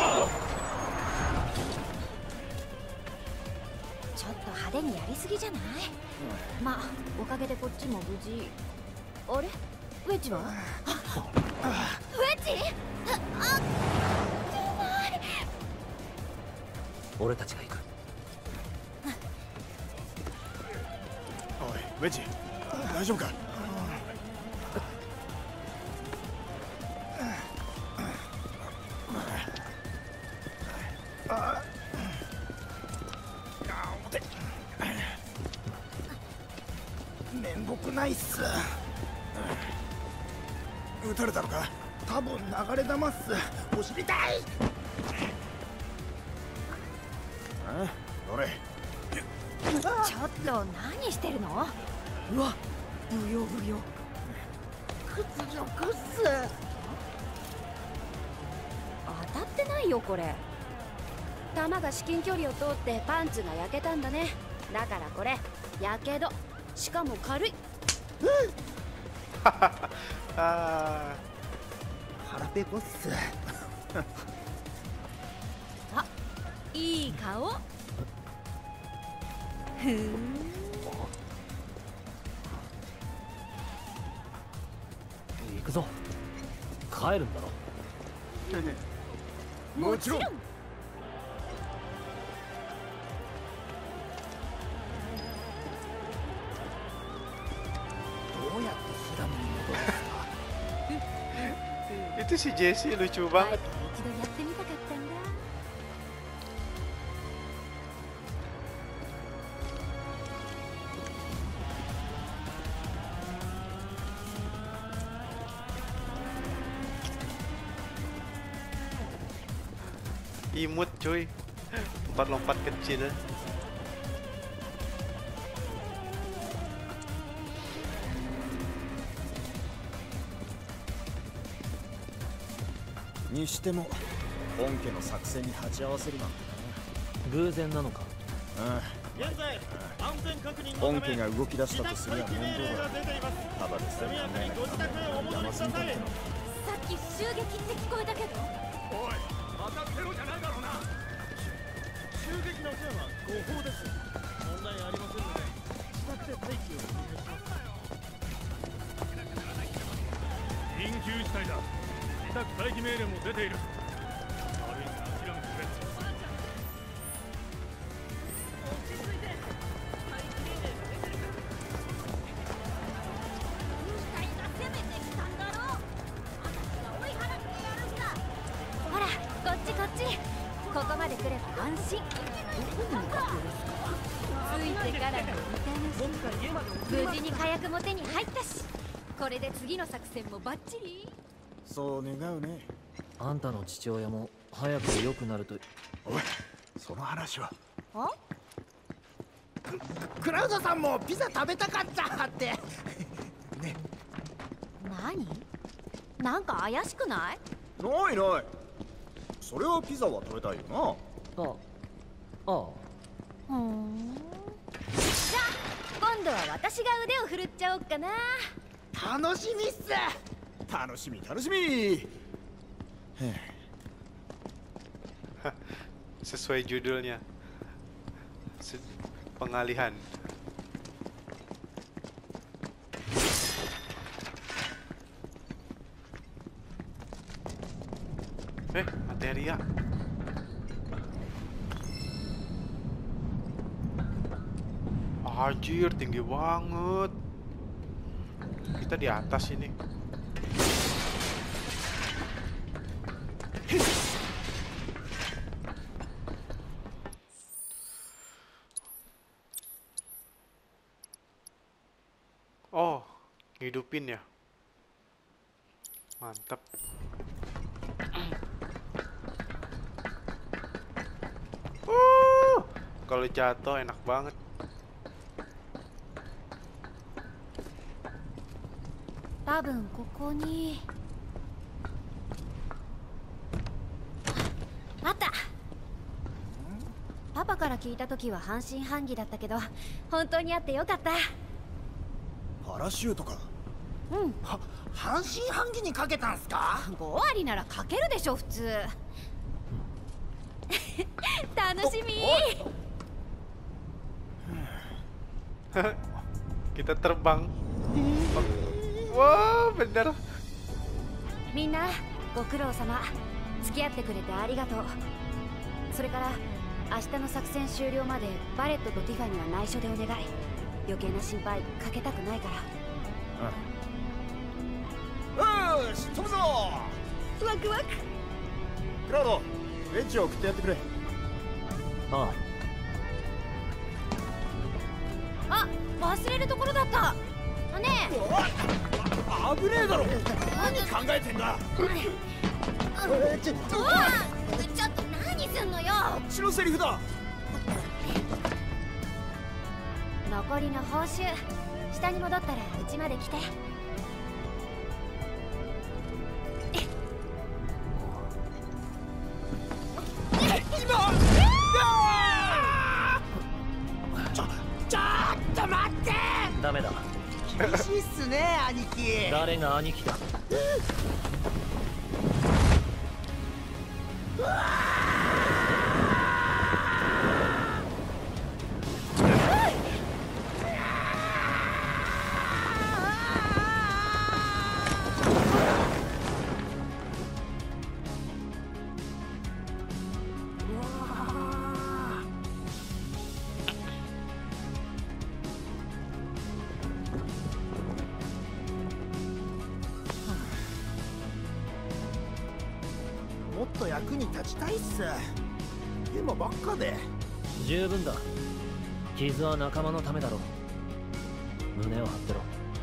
ちょっと派手にやりすぎじゃない？まあおかげでこっちも無事。あれ、ウェッジは？ウェッジ？あ、 俺たちが行く。 おい、ウェッジ、大丈夫か？ 面目ないっす。 撃たれたのか？ 多分流れ弾っす。お尻痛い。 あ、俺ちょっと何してるの？ うわ、ブヨブヨ。屈辱っす。 当たってないよこれ。弾が至近距離を通ってパンツが焼けたんだね。だからこれやけど、しかも軽い。 あ腹ペコっす。 あ、いい顔。ふーん。 行くぞ。帰るんだろ。 もちろん。 itu si Jesse lucu banget. 一度やってみたかったんだ。 Imut cuy, lompat-lompat kecil. にしても本家の作戦に鉢合わせるなんてな。偶然なのか。 ああ、 現在安全確認の本ため家が動き出したとすりゃ面命令倒だ。 が出ています。 ただでさえ速やかにご自宅へお戻りください。 さっき襲撃って聞こえたけど。 おい、またテロじゃないだろうな。 襲撃の件は誤報です。問題ありませんので自宅で待機をお願いします。 緊急事態だ。自宅待機命令も出ている。悪いが諦めてくれ。 真。ついてからのお楽しみ。無事に火薬も手に入ったし、これで次の作戦もバッチリ。 そう願うね。 あんたの父親も早く良くなると。 おい、その話は。 あ？ クラウドさんもピザ食べたかったってね。 何？なんか怪しくない？ ないない。それはピザは食べたいよあああ。 ふーん。じゃあ今度は私が腕を振るっちゃおうかな。 楽しみっす。 な。楽しみ楽しみ。 Sesuai judulnya, pengalihan. Eh, materia. Anjir, tinggi banget. Kita di atas ini. Oh, ngidupin ya. Mantap. Uh, kalau jatuh enak banget. Tabun, ここに。あった。パパから聞いた時は半信半疑だったけど、本当にあってよかった。 パラシュートか。 うん。 は、半信半疑にかけたんすか？ ご割ならかけるでしょ普通。楽しみ。 Kita terbang. Wah, bener. みんなご苦労様。付き合ってくれてありがとう。それから明日の作戦終了までバレットとティファには内緒でお願い。余計な心配かけたくないから。 よし、飛ぶぞ。 ワクワク。 クラウド、ウェッジを送ってやってくれ。 ああ、忘れるところだった。ねえ。 危ねえだろ。何考えてんだ。 ちょっと、ちょっと何すんのよ。 こっちのセリフだ。 残りの報酬、下に戻ったらうちまで来て。 今ちょ、ちょっと待って。 ダメだ。 厳しいっすね、兄貴。 誰が兄貴だ。 うわもっと役に立ちたいっす。でもばっかで。 十分だ。傷は仲間のためだろう。胸を張ってろ。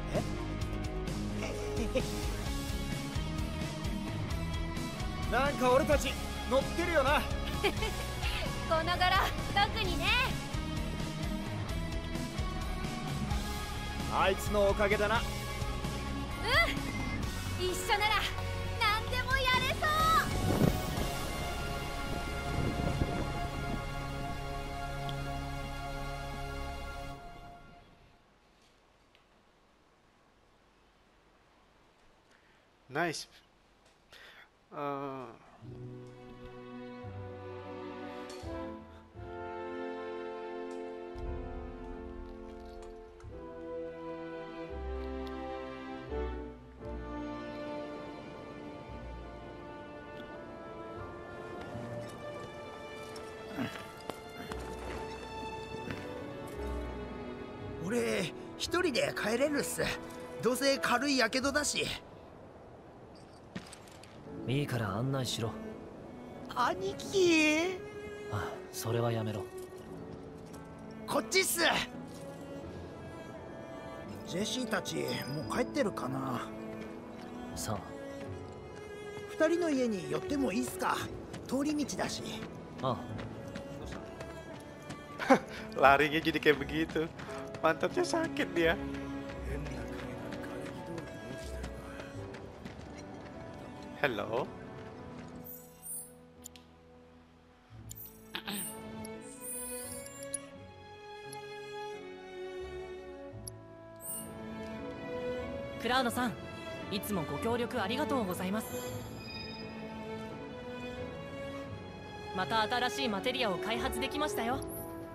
えなんか俺たち乗ってるよな。 この頃特にね。 あいつのおかげだな。 うん、一緒なら何でもやれそう。 Nice. Uh, 俺一人で帰れるっす。どうせ軽いやけどだし。 いいから案内しろ。 兄貴。 あ、それはやめろ。 こっちっす。ジェシーたちもう帰ってるかな。 さあ。 二人の家に寄ってもいいっすか？通り道だし。 ああ。Larinya jadi kayak begitu. Pantatnya sakit dia. Hello. Cloud さん、いつもご協力ありがとうございます。また新しいマテリアを開発できましたよ。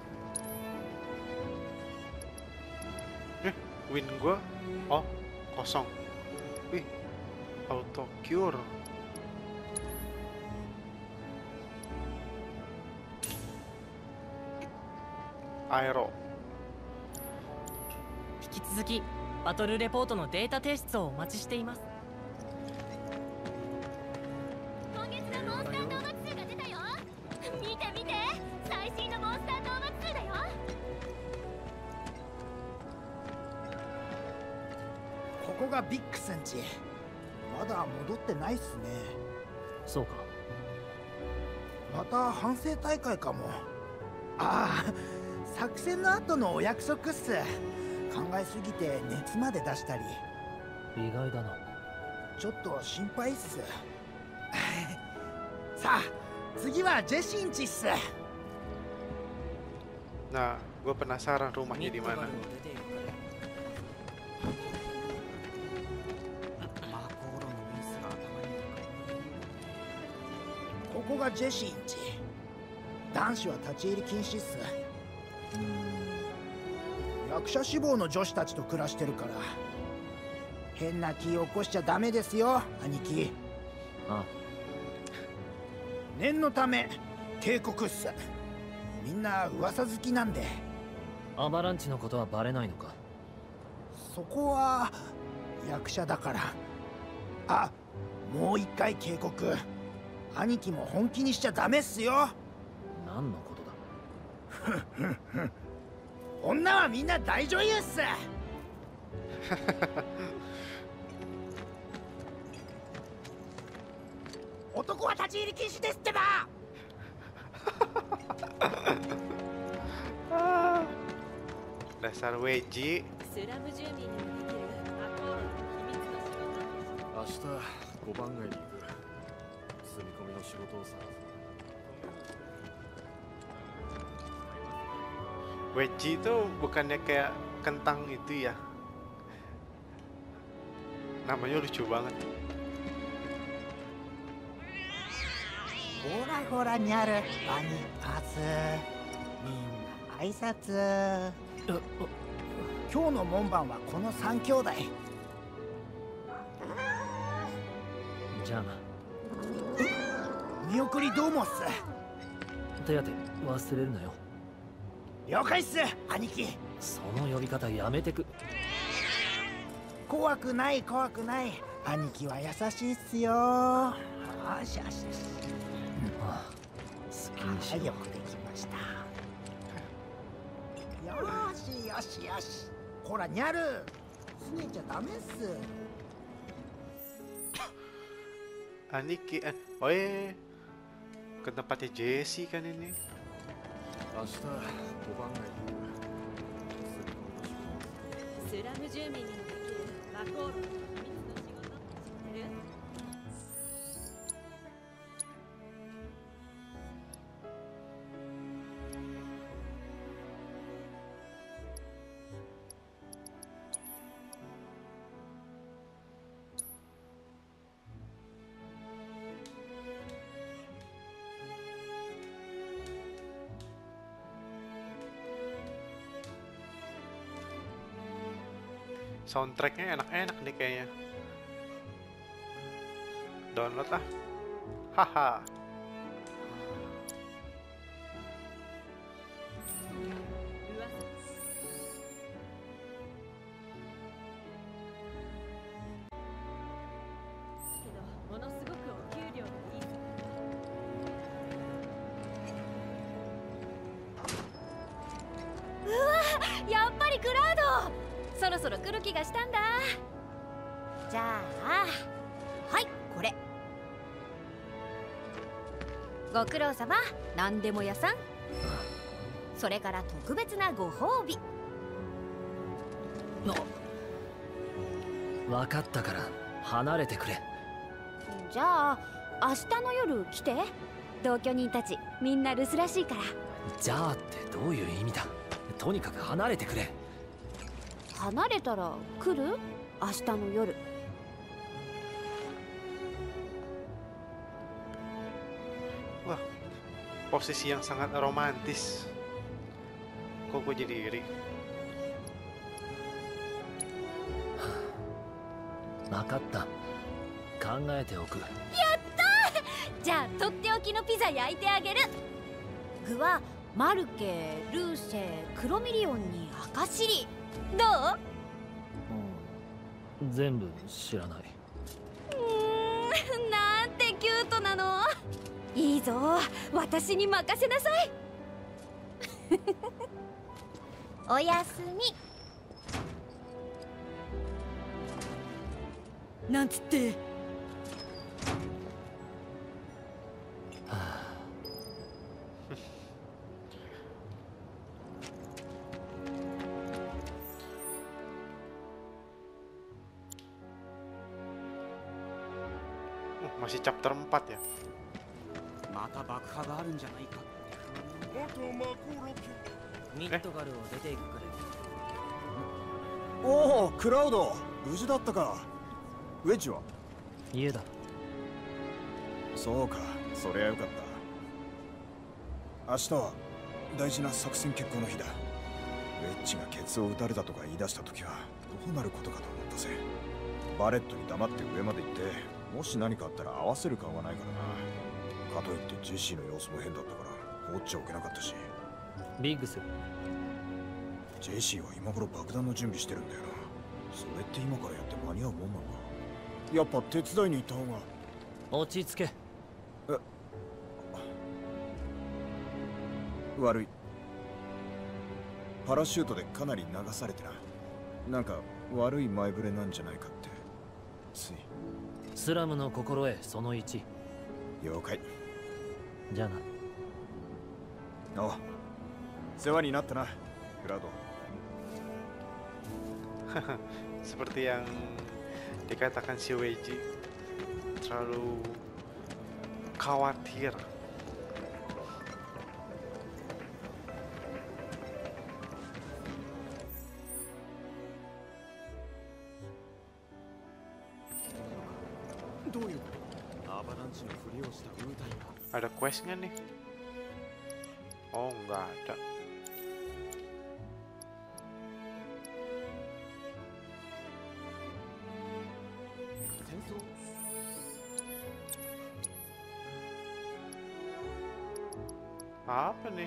Eh, win gua, oh kosong. Wih, auto cure. Aero. 引き続きバトルレポートのデータ提出をお待ちしています。 今月のモンスター討伐数が出たよ。見て見て、最新のモンスター討伐数だよ。 ここがビックスんち。まだ戻ってないっすね。 そうか。 また反省大会かも。ああ、作戦の後のお約束っす。考えすぎて熱まで出したり。 意外だな。 ちょっと心配っす。さあ、次はジェシーんちっす。 Nah, gue penasaran rumahnya di mana. ここがジェシーんち。男子は立ち入り禁止っす。役者志望の女子たちと暮らしてるから。変な気を起こしちゃダメですよ、兄貴。 ああ。 念のため警告っす。みんな噂好きなんで。 アバランチのことはバレないのか？ そこは役者だから。あ、もう一回警告。兄貴も本気にしちゃダメっすよ。 何のことだ？ ふんふんふん。女はみんな大女優っす。男は立ち入り禁止ですってば。 Dasar Weji. スラム住民にもできるアコールの秘密の仕事。 明日ご番街に行く。積み込みの仕事をさ。 Weji itu bukannya kayak kentang itu ya? Namanya lucu banget. ほらほらにゃる、バニパス。みんな挨拶。今日の門番はこの三兄弟。 じゃあな。 見送りどうもっす。 手当て忘れるなよ。 了解っす、兄貴。 その呼び方やめてく。 怖くない怖くない。兄貴は優しいっすよ。よしよしよし。 ああ、好きにしよう。 よくできました。よしよしよし。ほらにゃる、すねちゃダメっす。 Aniki, eh, oh eh, ke tempatnya Jesse kan ini. 明日ご番街に行く。 スラム住民にもできるアコールの秘密の仕事知ってる？ Soundtracknya enak-enak nih kayaknya. Download lah. Haha. そろそろ来る気がしたんだ。じゃあはいこれ。ご苦労様。何でも屋さん。それから特別なご褒美。 分かったから離れてくれ。 じゃあ明日の夜来て。同居人たちみんな留守らしいから。 じゃあってどういう意味だ。とにかく離れてくれ。 離れたら来る？明日の夜。 Wah, posisi yang sangat romantis. Kok gue jadi iri? 分かった。考えておく。 やったー。じゃあとっておきのピザ焼いてあげる。具はマルケ、ルーセ、クロミリオンに赤シリ。どう？ うん、全部知らない。 うーん、なんてキュートなの。いいぞ、私に任せなさい。おやすみ。 なんつって。 Masih chapter empat ya. また爆破があるんじゃないかって。 ミッドガルを出ていくから。 おお、クラウド、無事だったか。ウェッジは？ 家だ。 そうか、そりゃよかった。明日は大事な作戦決行の日だ。ウェッジがケツを打たれたとか言い出した時はどうなることかと思ったぜ。バレットに黙って上まで行って、もし何かあったら合わせる感はないからな。かといってジェシーの様子も変だったから放っちゃおけなかったし。 ビッグス。 ジェシーは今頃爆弾の準備してるんだよな。それって今からやって間に合うもんなのか。やっぱ手伝いに行った方が。 落ち着け。 え、悪い。パラシュートでかなり流されてな。なんか悪い前触れなんじゃないかってつい。 スラムの心得そのいち。 了解。 じゃあな。 おう、世話になったな、クラウド。 Seperti yang dikatakan si Weiji, terlalu khawatir. Ada quest nggak nih? Oh, nggak ada. Apa nih?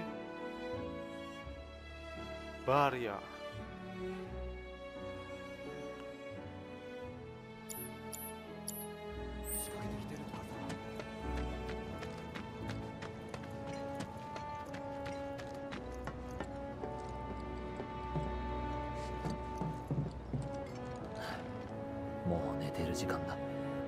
Barya. Mau 寝てる時間だ。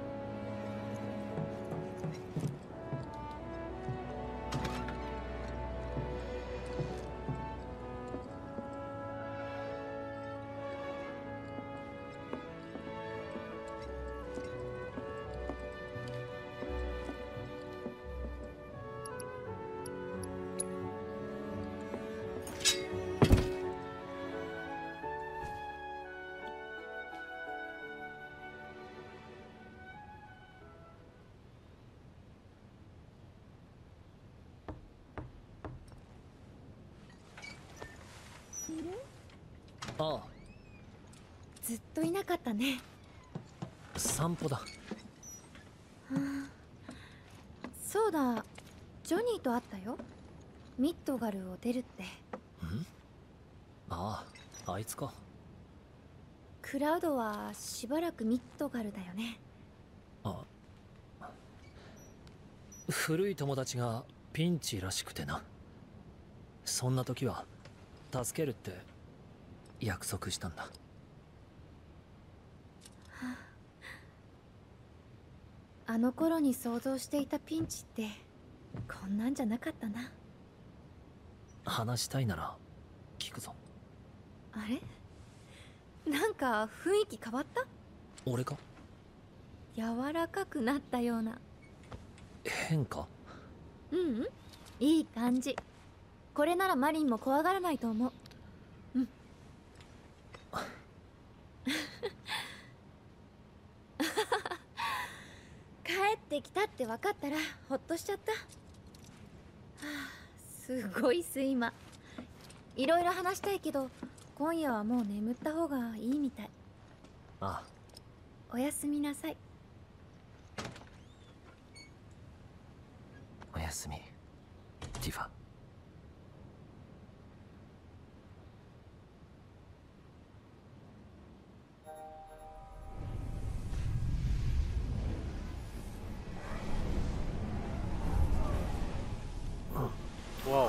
ああ、 ずっといなかったね。 散歩だ。 そうだ、ジョニーと会ったよ。ミッドガルを出るって。 ん？ああ、あいつか。 クラウドはしばらくミッドガルだよね。 あ、古い友達がピンチらしくてな。そんな時は助けるって約束したんだ。 あの頃に想像していたピンチってこんなんじゃなかったな。 話したいなら聞くぞ。 あれ、なんか雰囲気変わった？ 俺か？ 柔らかくなったような。 変か？ ううん、いい感じ。これならマリンも怖がらないと思う。うん。帰ってきたって分かったらほっとしちゃった。はあ、すごい睡魔。いろいろ話したいけど今夜はもう眠った方がいいみたい。 ああ。 おやすみなさい。 おやすみ、ティファ。 Wow.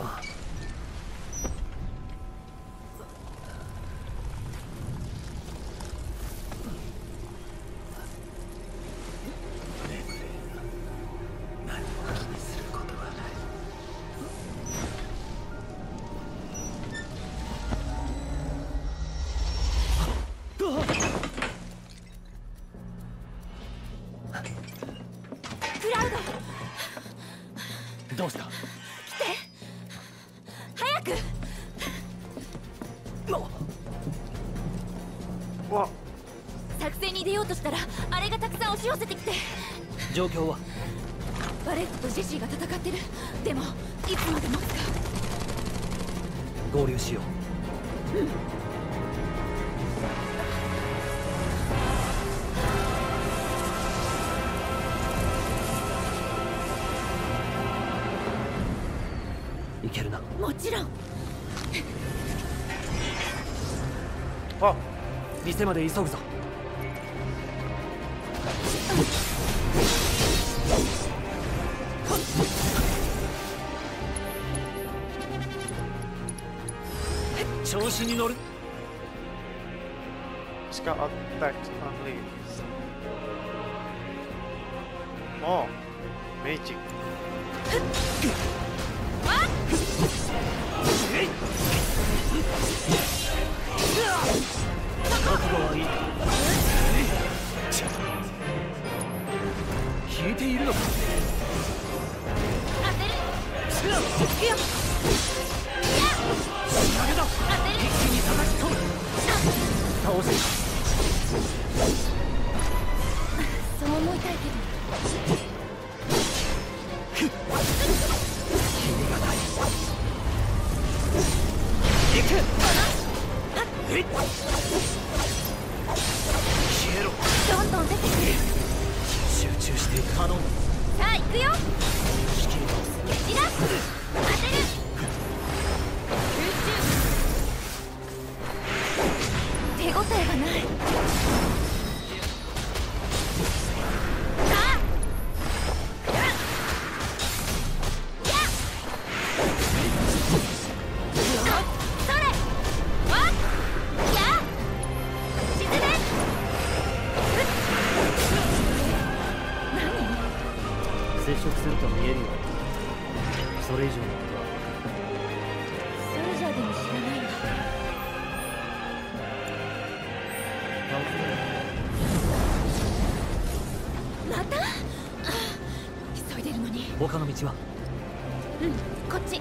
Cloud! どうした？ 早く！ わ作戦に出ようとしたらあれがたくさん押し寄せてきて。 状況は？ バレットとジェシーが戦ってる。でもいつまで持つか。 合流しよう。うん。いけるな。 もちろん。 あ、 店まで急ぐぞ。調子に乗る。 Scout attacks on leaves. Oh, magic. 覚悟はいい。引いているのか。 当てる。行くよ。 仕掛けだ。 当てる。 一気に叩き込む。倒せ。 そう思いたいけど。 君がない。行く。えっ。消えろ。 どんどん出てくる。 集中して頼む。 さあ行くよ。 仕切ります。 蹴散らす。当てる。集中。手応えがない。さあ。やっ。それ。わっ。やっ。沈め。 接触すると見えるよ。それ以上のことはソルジャーでも知らないわ。また？急いでるのに。 他の道は？ うん、こっち。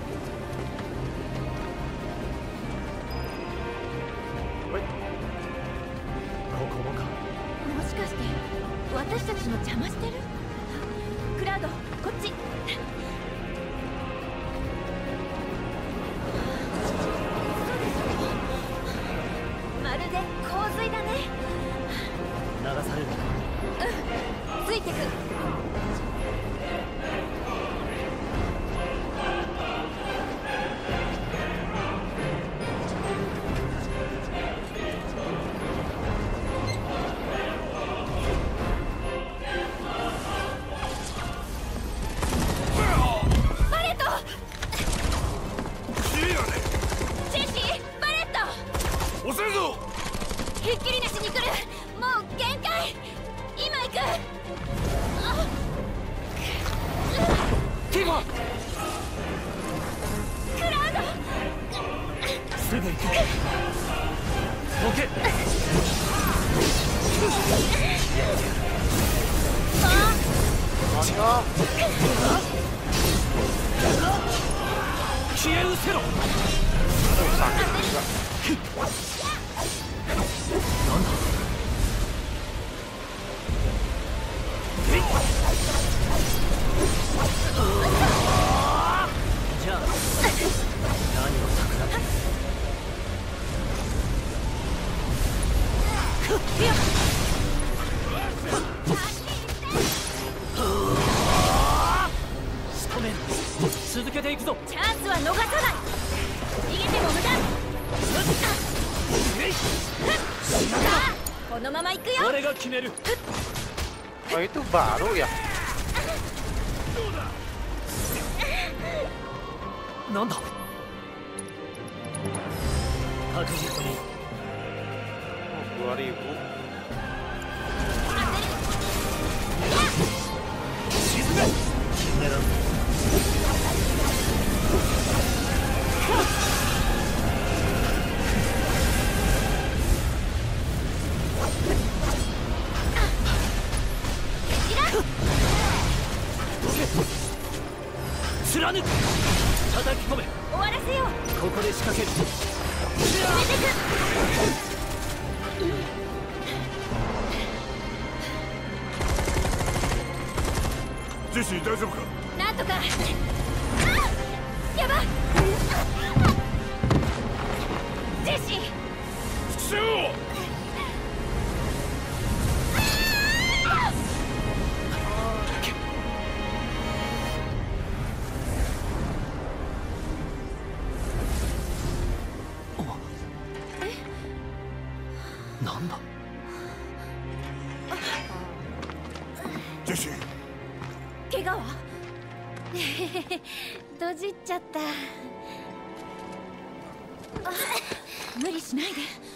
ここもか。 もしかして私たちの邪魔してる？クラウド、こっち。まるで洪水だね。 流される。 うん、ついてく。 ひっきりなしに来る。もう限界。今行く。あティモクラウド。 すぐ行く。どけ。消え失せろ。なんだ。じゃあ何を企む。仕留める。続けていくぞ。 チャンスは逃さない。逃げても無駄。さあこのまま行くよ。 俺が決める。 Oh itu baru ya? なんだ。確実に。 dua ribu。 沈め。狙う。貫く。叩き込め。 終わらせよう。 ここで仕掛ける。 決めてく。 ジェシー大丈夫か。 なんとか。やば。ジェシー復讐を。 なんだ。 ジェシー。 怪我は？ドジっちゃった。あ、無理しないで。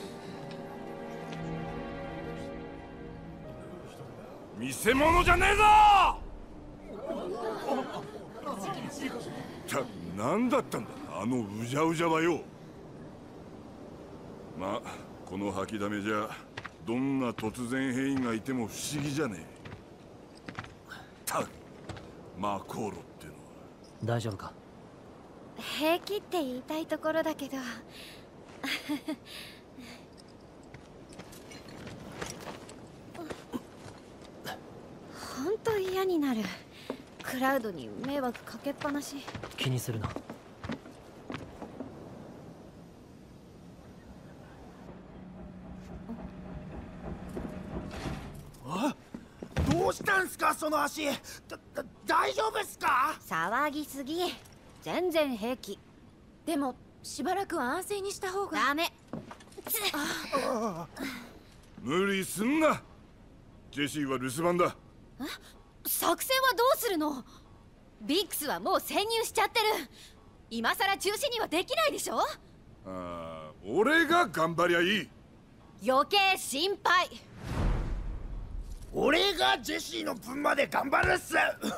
見せ物じゃねえぞ。た何だったんだあのうじゃうじゃはよ。まあこの吐きだめじゃどんな突然変異がいても不思議じゃねえ。たマコーロってのは大丈夫か。 平気って言いたいところだけど本当嫌になる。クラウドに迷惑かけっぱなし。 気にするな。 どうしたんすかその足。だだ大丈夫っすか。 騒ぎすぎ。全然平気。でもしばらくは安静にした方が。ダメ。 無理すんな。ジェシーは留守番だ。 作戦はどうするの。ビックスはもう潜入しちゃってる。今さら中止にはできないでしょ。 ああ、俺が頑張りゃいい。 余計心配。 俺がジェシーの分まで頑張るっす。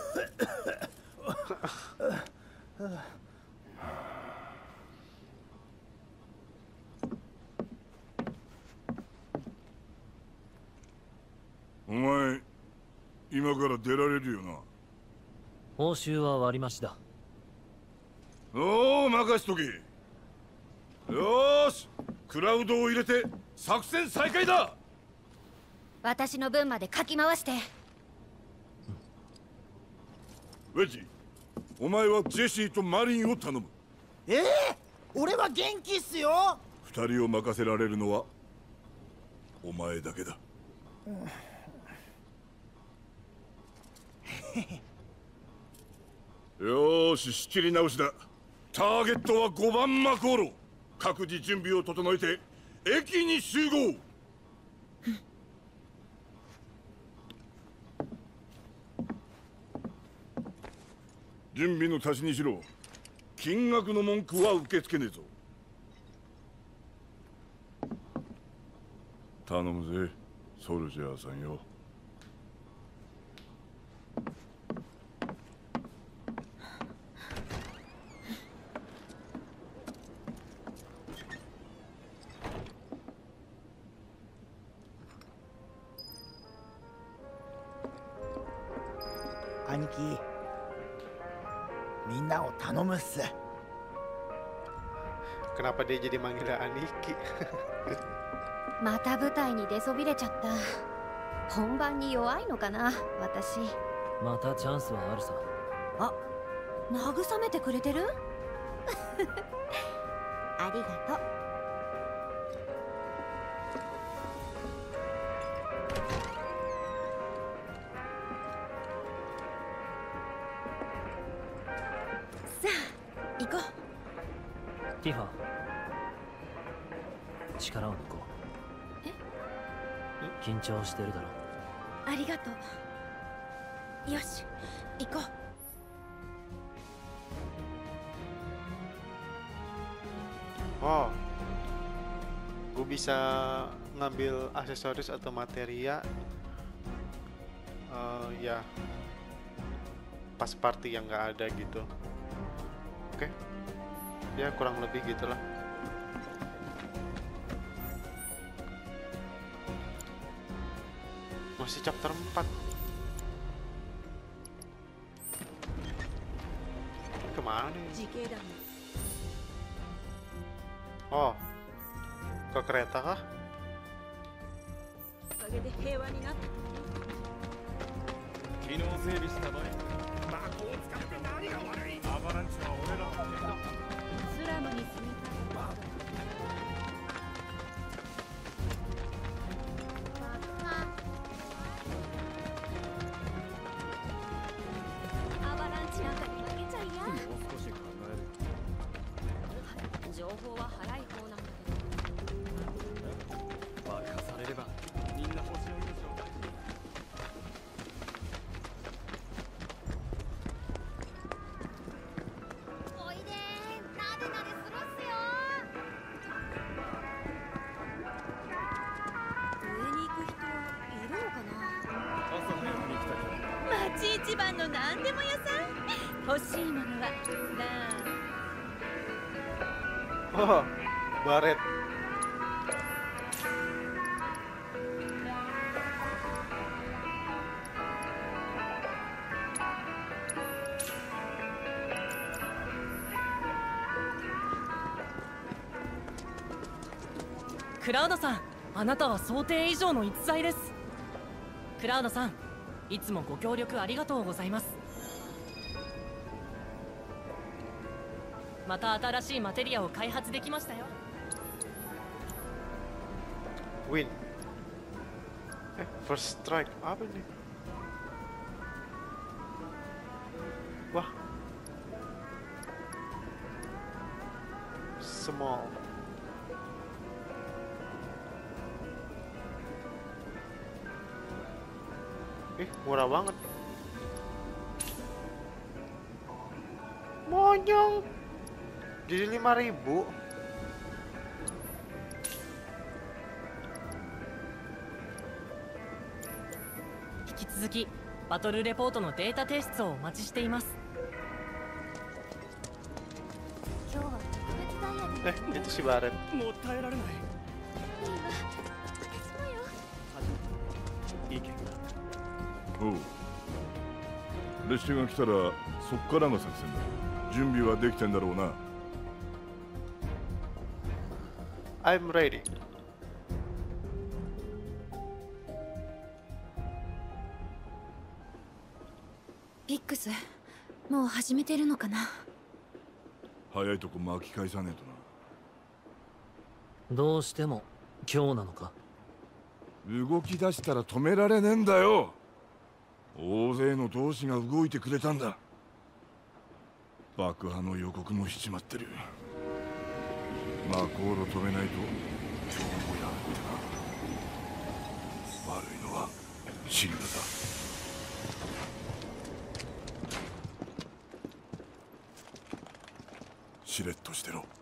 お前今から出られるよな。 報酬は割り増しだ。 おお、任しとけ。よーし、クラウドを入れて作戦再開だ。 私の分までかき回して。 ウェッジ、お前はジェシーとマリンを頼む。 ええー、俺は元気っすよ。 二人を任せられるのはお前だけだ。よーし、仕切り直しだ。ターゲットはごばんマコーロ。各自準備を整えて駅に集合。準備の足しにしろ。金額の文句は受け付けねえぞ。 頼むぜソルジャーさんよ。 兄貴、みんなを頼むっす。 Kenapa dia jadi manggil Aniki? また舞台に出そびれちゃった。本番に弱いのかな私。 またチャンスはあるさ。 あ、慰めてくれてるありがとう。さあ行こう。 ティファ、力を抜こう。え？緊張してるだろ。 ありがとう。よし、行こう。 Oh, gue bisa ngambil aksesoris atau materia, uh, ya pas party yang nggak ada gitu. Oke, okay. Ya kurang lebih gitulah. Masih chapter empat. Kemana nih? Oh, ke kereta kah? Oh, baret. Cloud クラウドさん、あなたは想定以上の逸材です。クラウドさん、いつもご協力ありがとうございます。また新しいマテリアを開発できましたよ。 Win. Eh, first strike apa nih? Wah. Small. Eh, murah banget. Monyong. Jadi lima ribu. 引き続きバトルレポートのデータ提出をお待ちしています。 今日は特別ダイヤで Eh, itu si Baret. もう耐えられない。 いいわ、私もよ。 いいけおう。列車が来たらそっからが作戦だ。準備はできてんだろうな。 I'm ready. ピックス、もう始めてるのかな。 早いとこ巻き返さねえとな。 どうしても今日なのか。 動き出したら止められねえんだよ。大勢の同志が動いてくれたんだ。爆破の予告もしちまってる。まあ航路止めないと今日もやってな。悪いのはシングだ。しれっとしてろ。